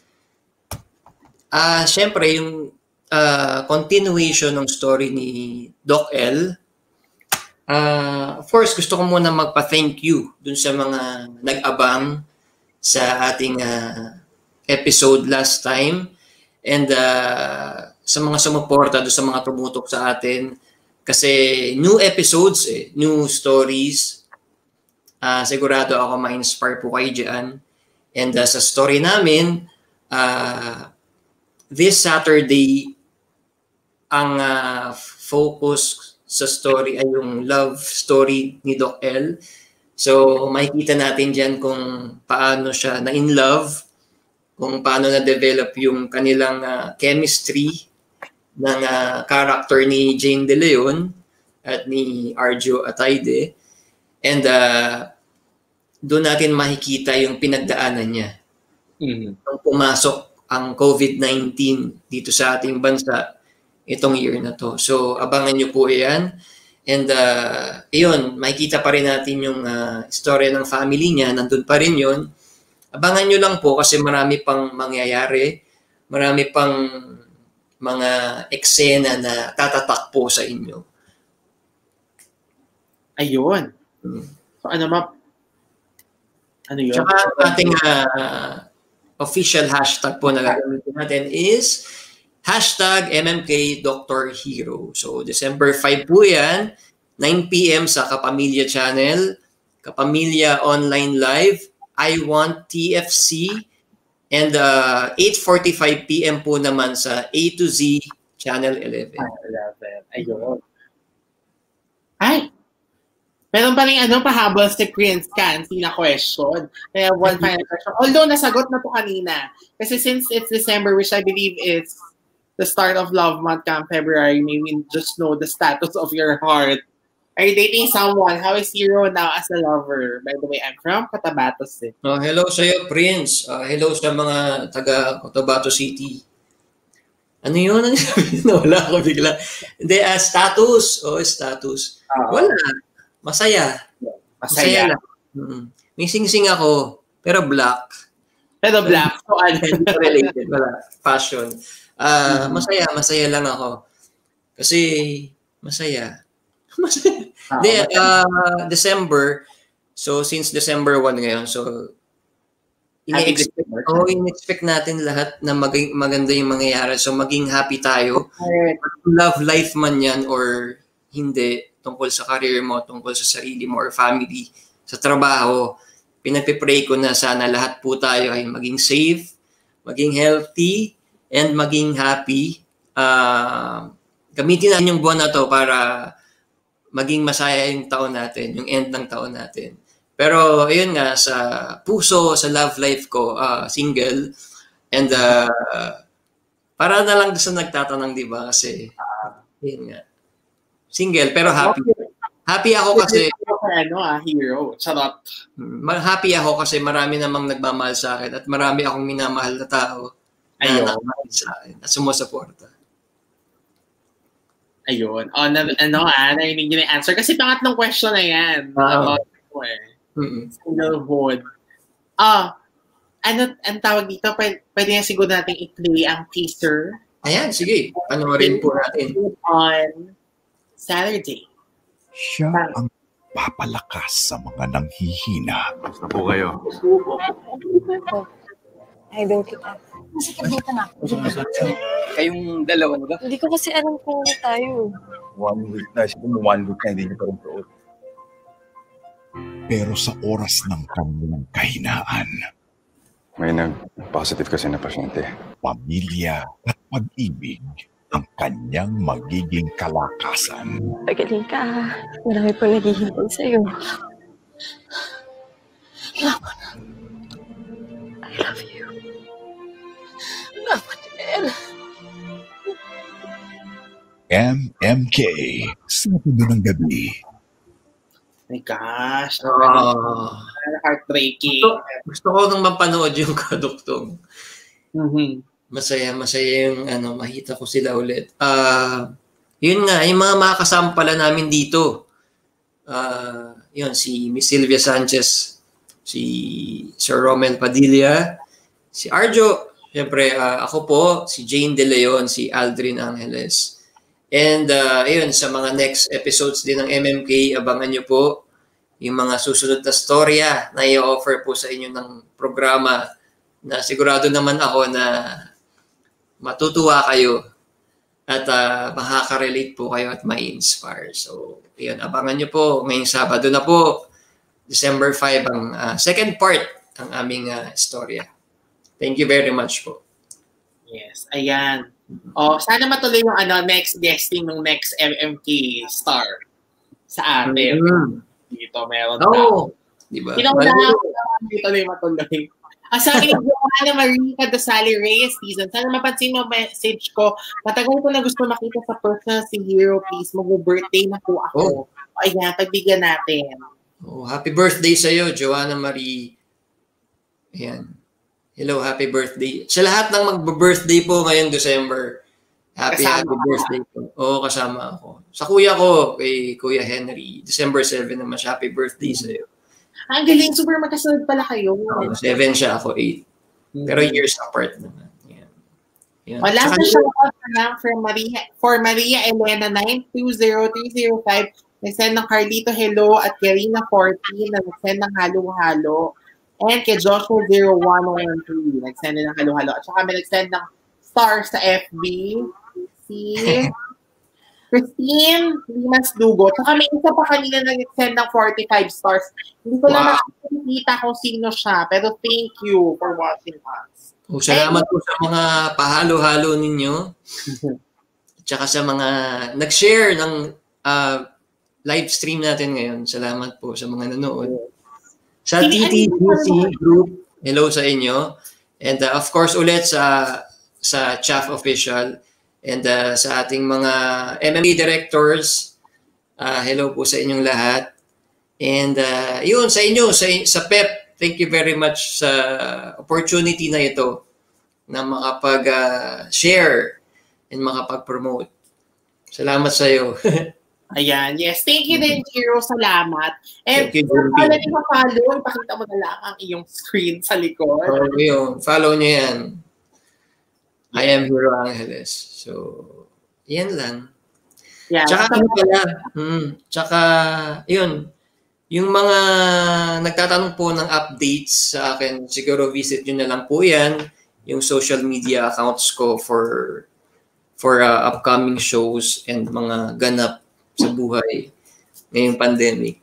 uh, Siyempre, yung uh, continuation ng story ni Doc L. Uh, of course, gusto ko muna magpa-thank you dun sa mga nag-abang sa ating uh, episode last time and uh, sa mga sumuporta dun sa mga tumutok sa atin kasi new episodes, eh, new stories. Uh, sigurado ako ma-inspire po kayo dyan. And uh, sa story namin, uh, this Saturday, ang uh, focus sa story ay yung love story ni Doc L. So, makikita natin dyan kung paano siya na in love, kung paano na-develop yung kanilang uh, chemistry ng uh, character ni Jane De Leon at ni Arjo Ataide. And uh, doon natin makikita yung pinagdaanan niya. Mm-hmm. Nung pumasok ang COVID nineteen dito sa ating bansa itong year na to. So, abangan nyo po yan. And, uh, yun, makikita pa rin natin yung uh, istorya ng family niya. Nandun pa rin yun. Abangan nyo lang po kasi marami pang mangyayari. Marami pang mga eksena na tatatak po sa inyo. Ayun. Hmm. So, ano ma... Ano yun? Tsaka ating uh, official hashtag po na gagamitin natin is hashtag M M K Doctor Hero. So, December fifth po yan, nine p m sa Kapamilya Channel, Kapamilya Online Live, I Want T F C, and uh, eight forty-five p m po naman sa A to Z Channel eleven. eleven. Ayun. Ay! Meron pa rin ano, pahabol si Prince Cancy na question. Kaya one final question. Although nasagot na po kanina. Kasi since it's December, which I believe is the start of Love Month come February, maybe just know the status of your heart. Are you dating someone? How is Hero now as a lover? By the way, I'm from Cotabato City. Oh, hello sa iyo, Prince. Uh, hello sa mga taga Cotabato City. Ano yun? Wala ako bigla. Hindi, uh, status. Oh, status. Uh, Wala. Masaya. Masaya. Masaya lang. Mm-hmm. May sing-sing ako, pero black. Pero black. So, hindi related. Wala. Fashion. Uh, mm-hmm. Masaya. Masaya lang ako. Kasi, masaya. Masaya. Ah, De, uh, December, so since December first ngayon, so in-expect, oh, in-expect natin lahat na maging, maganda yung mangyayari. So maging happy tayo. Okay. Love life man yan or hindi, tungkol sa career mo, tungkol sa sarili mo or family, sa trabaho, pinagpipray ko na sana lahat po tayo ay maging safe, maging healthy, and maging happy. Uh, gamitin natin yung buwan na to para maging masaya yung taon natin, yung end ng taon natin. Pero ayun nga, sa puso, sa love life ko, uh, single, and uh, para na lang sa nagtatanong, di ba? Kasi, ayun nga, single, pero happy. Happy ako kasi... Ano ah, hero. Charot. Happy ako kasi marami namang nagmamahal sa akin at marami akong minamahal na tao na nagmamahal sa akin at sumusuporta. Ayun. O, na, ano ah, narinig nyo na yung answer. Kasi pangatlong question na yan. Uh, about mm-hmm. singlehood. Ah, ano, ang tawag dito, pwede, pwede nga siguro natin i-play ang teaser. Ayan, sige. Panoorin po natin. On Saturday. Siya ang papalakas sa mga nanghihina. Basta po kayo. Idol kita. Masikip dito na. Kayong dalawa na ba? Hindi ko kasi alam kung ano tayo. One week na. Siguro one week na hindi niyo pa rin tuot. Pero sa oras ng kanilang kahinaan, may nag-positive kasi na pasyente. Pamilya at pag-ibig ang kanyang magiging kalakasan. Pagaling ka. Marami pa naghihintay sa'yo. I love you. Love you. M M K sa tundo ng gabi. My gosh. Oh. Heartbreaking. Gusto, gusto ko nung mapanood yung kaduktong. Mm-hmm. Masaya, masaya yung ano, makita ko sila ulit. Uh, yun nga, yung mga makakasama pala namin dito. Uh, yun, si Miss Sylvia Sanchez, si Sir Rommel Padilla, si Arjo, siyempre uh, ako po, si Jane De Leon, si Aldrin Angeles. And uh, yun, sa mga next episodes din ng M M K, abangan nyo po yung mga susunod na storya na i-offer po sa inyo ng programa na sigurado naman ako na matutuwa kayo at uh, makaka-relate po kayo at ma-inspire. So, yun, abangan nyo po. Ngayong Sabado na po, December fifth, ang uh, second part ng aming uh, storya. Thank you very much po. Yes, ayan. Oh, sana matuloy yung ano, next guesting ng next M M K star sa atin. Mm-hmm. Dito, meron Oo. na. Diba? Pinaunahan ko naman matuloy matuloy. Ah, sabi ni Joanna Marie Cadosali Reyes season, sana mapansin mo message ko. Matagal ko na gusto makita sa personal si Hero, please. Mag-birthday na po ako. Oh. Ayan, pagbigyan natin. Oh, happy birthday sa'yo, Joanna Marie. Ayan. Hello, happy birthday. Sa lahat ng mag-birthday po ngayong December, happy Kasama happy ka. birthday po. Oo, kasama ako. Sa kuya ko, kay Kuya Henry, December seventh naman siya, happy birthday sa'yo. Ang galing, super magkasunod pala kayo. Oh, seven siya, ako eight. Pero years apart naman. Yan. Yan. Wala Saka- sa shoutout na lang for Maria, for Maria Elena nine two zero three zero five. Nag-send ng Carlito Hello at Karina fourteen na nag-send ng halo-halo. And kay Joshua zero one one three, nag-send din ng halo-halo. At saka may nag-send ng star sa F B. Si Christine Limas Dugo. At saka may isa pa kanina na nag-send ng forty-five stars. Hindi ko lang Wow. nakikita kung sino siya. Pero thank you for watching us. Oh, salamat po sa mga pahalo-halo ninyo. At saka sa mga nag-share ng uh, live stream natin ngayon. Salamat po sa mga nanood. Sa T T G C group, hello sa inyo. And uh, of course ulit sa sa Chaff Official and uh, sa ating mga M M A directors, uh, hello po sa inyong lahat. And uh, yun, sa inyo, sa, sa P E P, thank you very much sa opportunity na ito na makapag-share uh, and makapag-promote. Salamat sa iyo. Ayan, yes. Thank you din, Hero. Salamat. And Thank you, kung Jimpy. wala din ma-follow, ipakita mo na lang ang iyong screen sa likod. Oh, yun. Follow nyo yan. I am Hero Angeles. So, yan lang. Yeah. Tsaka ano pala, hmm, tsaka, yun, yung mga nagtatanong po ng updates sa akin, siguro visit nyo na lang po yan, yung social media accounts ko for for uh, upcoming shows and mga ganap sa buhay ngayong pandemic.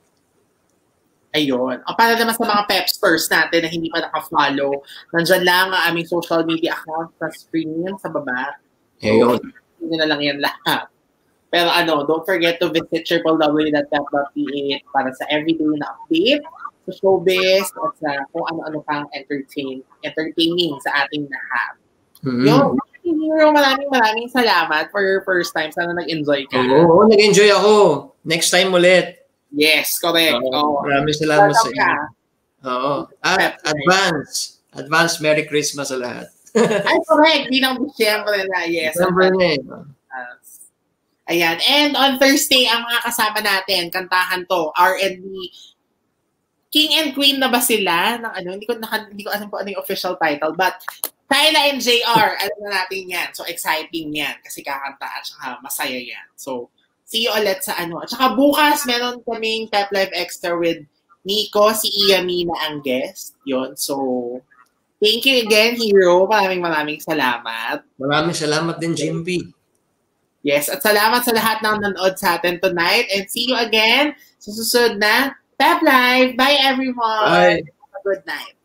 Ayun. O para naman sa mga Pepsters natin na hindi pa naka-follow, nandyan lang ang aming social media account sa screen, sa baba. Ayun. Hindi na lang yan lahat. Pero ano, don't forget to visit w w w dot p e p dot p h para sa everyday na update sa showbiz at sa kung ano-ano pang entertain, entertaining sa ating lahat. Mm-hmm. Yo, Hero, maraming maraming salamat for your first time. Sana nag-enjoy ka. Oo, nag-enjoy ako. Next time ulit. Yes, correct. Oo, Oh. maraming salamat sa Welcome inyo. ka. Oo. At advance. Advance Merry Christmas sa lahat. Ay, correct. Binang Disyembre na. Yes. December na eh. Ayan. And on Thursday, ang mga kasama natin, kantahan to, R and B. King and Queen na ba sila? Ng ano, hindi ko, naka, hindi ko alam po ano yung official title. But, Kyla and J R, alam na natin yan. So, exciting yan. Kasi kakanta at saka masaya yan. So, see you ulit sa ano. At saka bukas, meron kaming P E P Live Extra with Nico, si Iyami na ang guest. Yun. So, thank you again, Hero. Maraming maraming salamat. Maraming salamat din, Jimpy. Yes, at salamat sa lahat ng nanood sa atin tonight. And see you again sa susunod na P E P Live. Bye, everyone. Bye. Have a good night.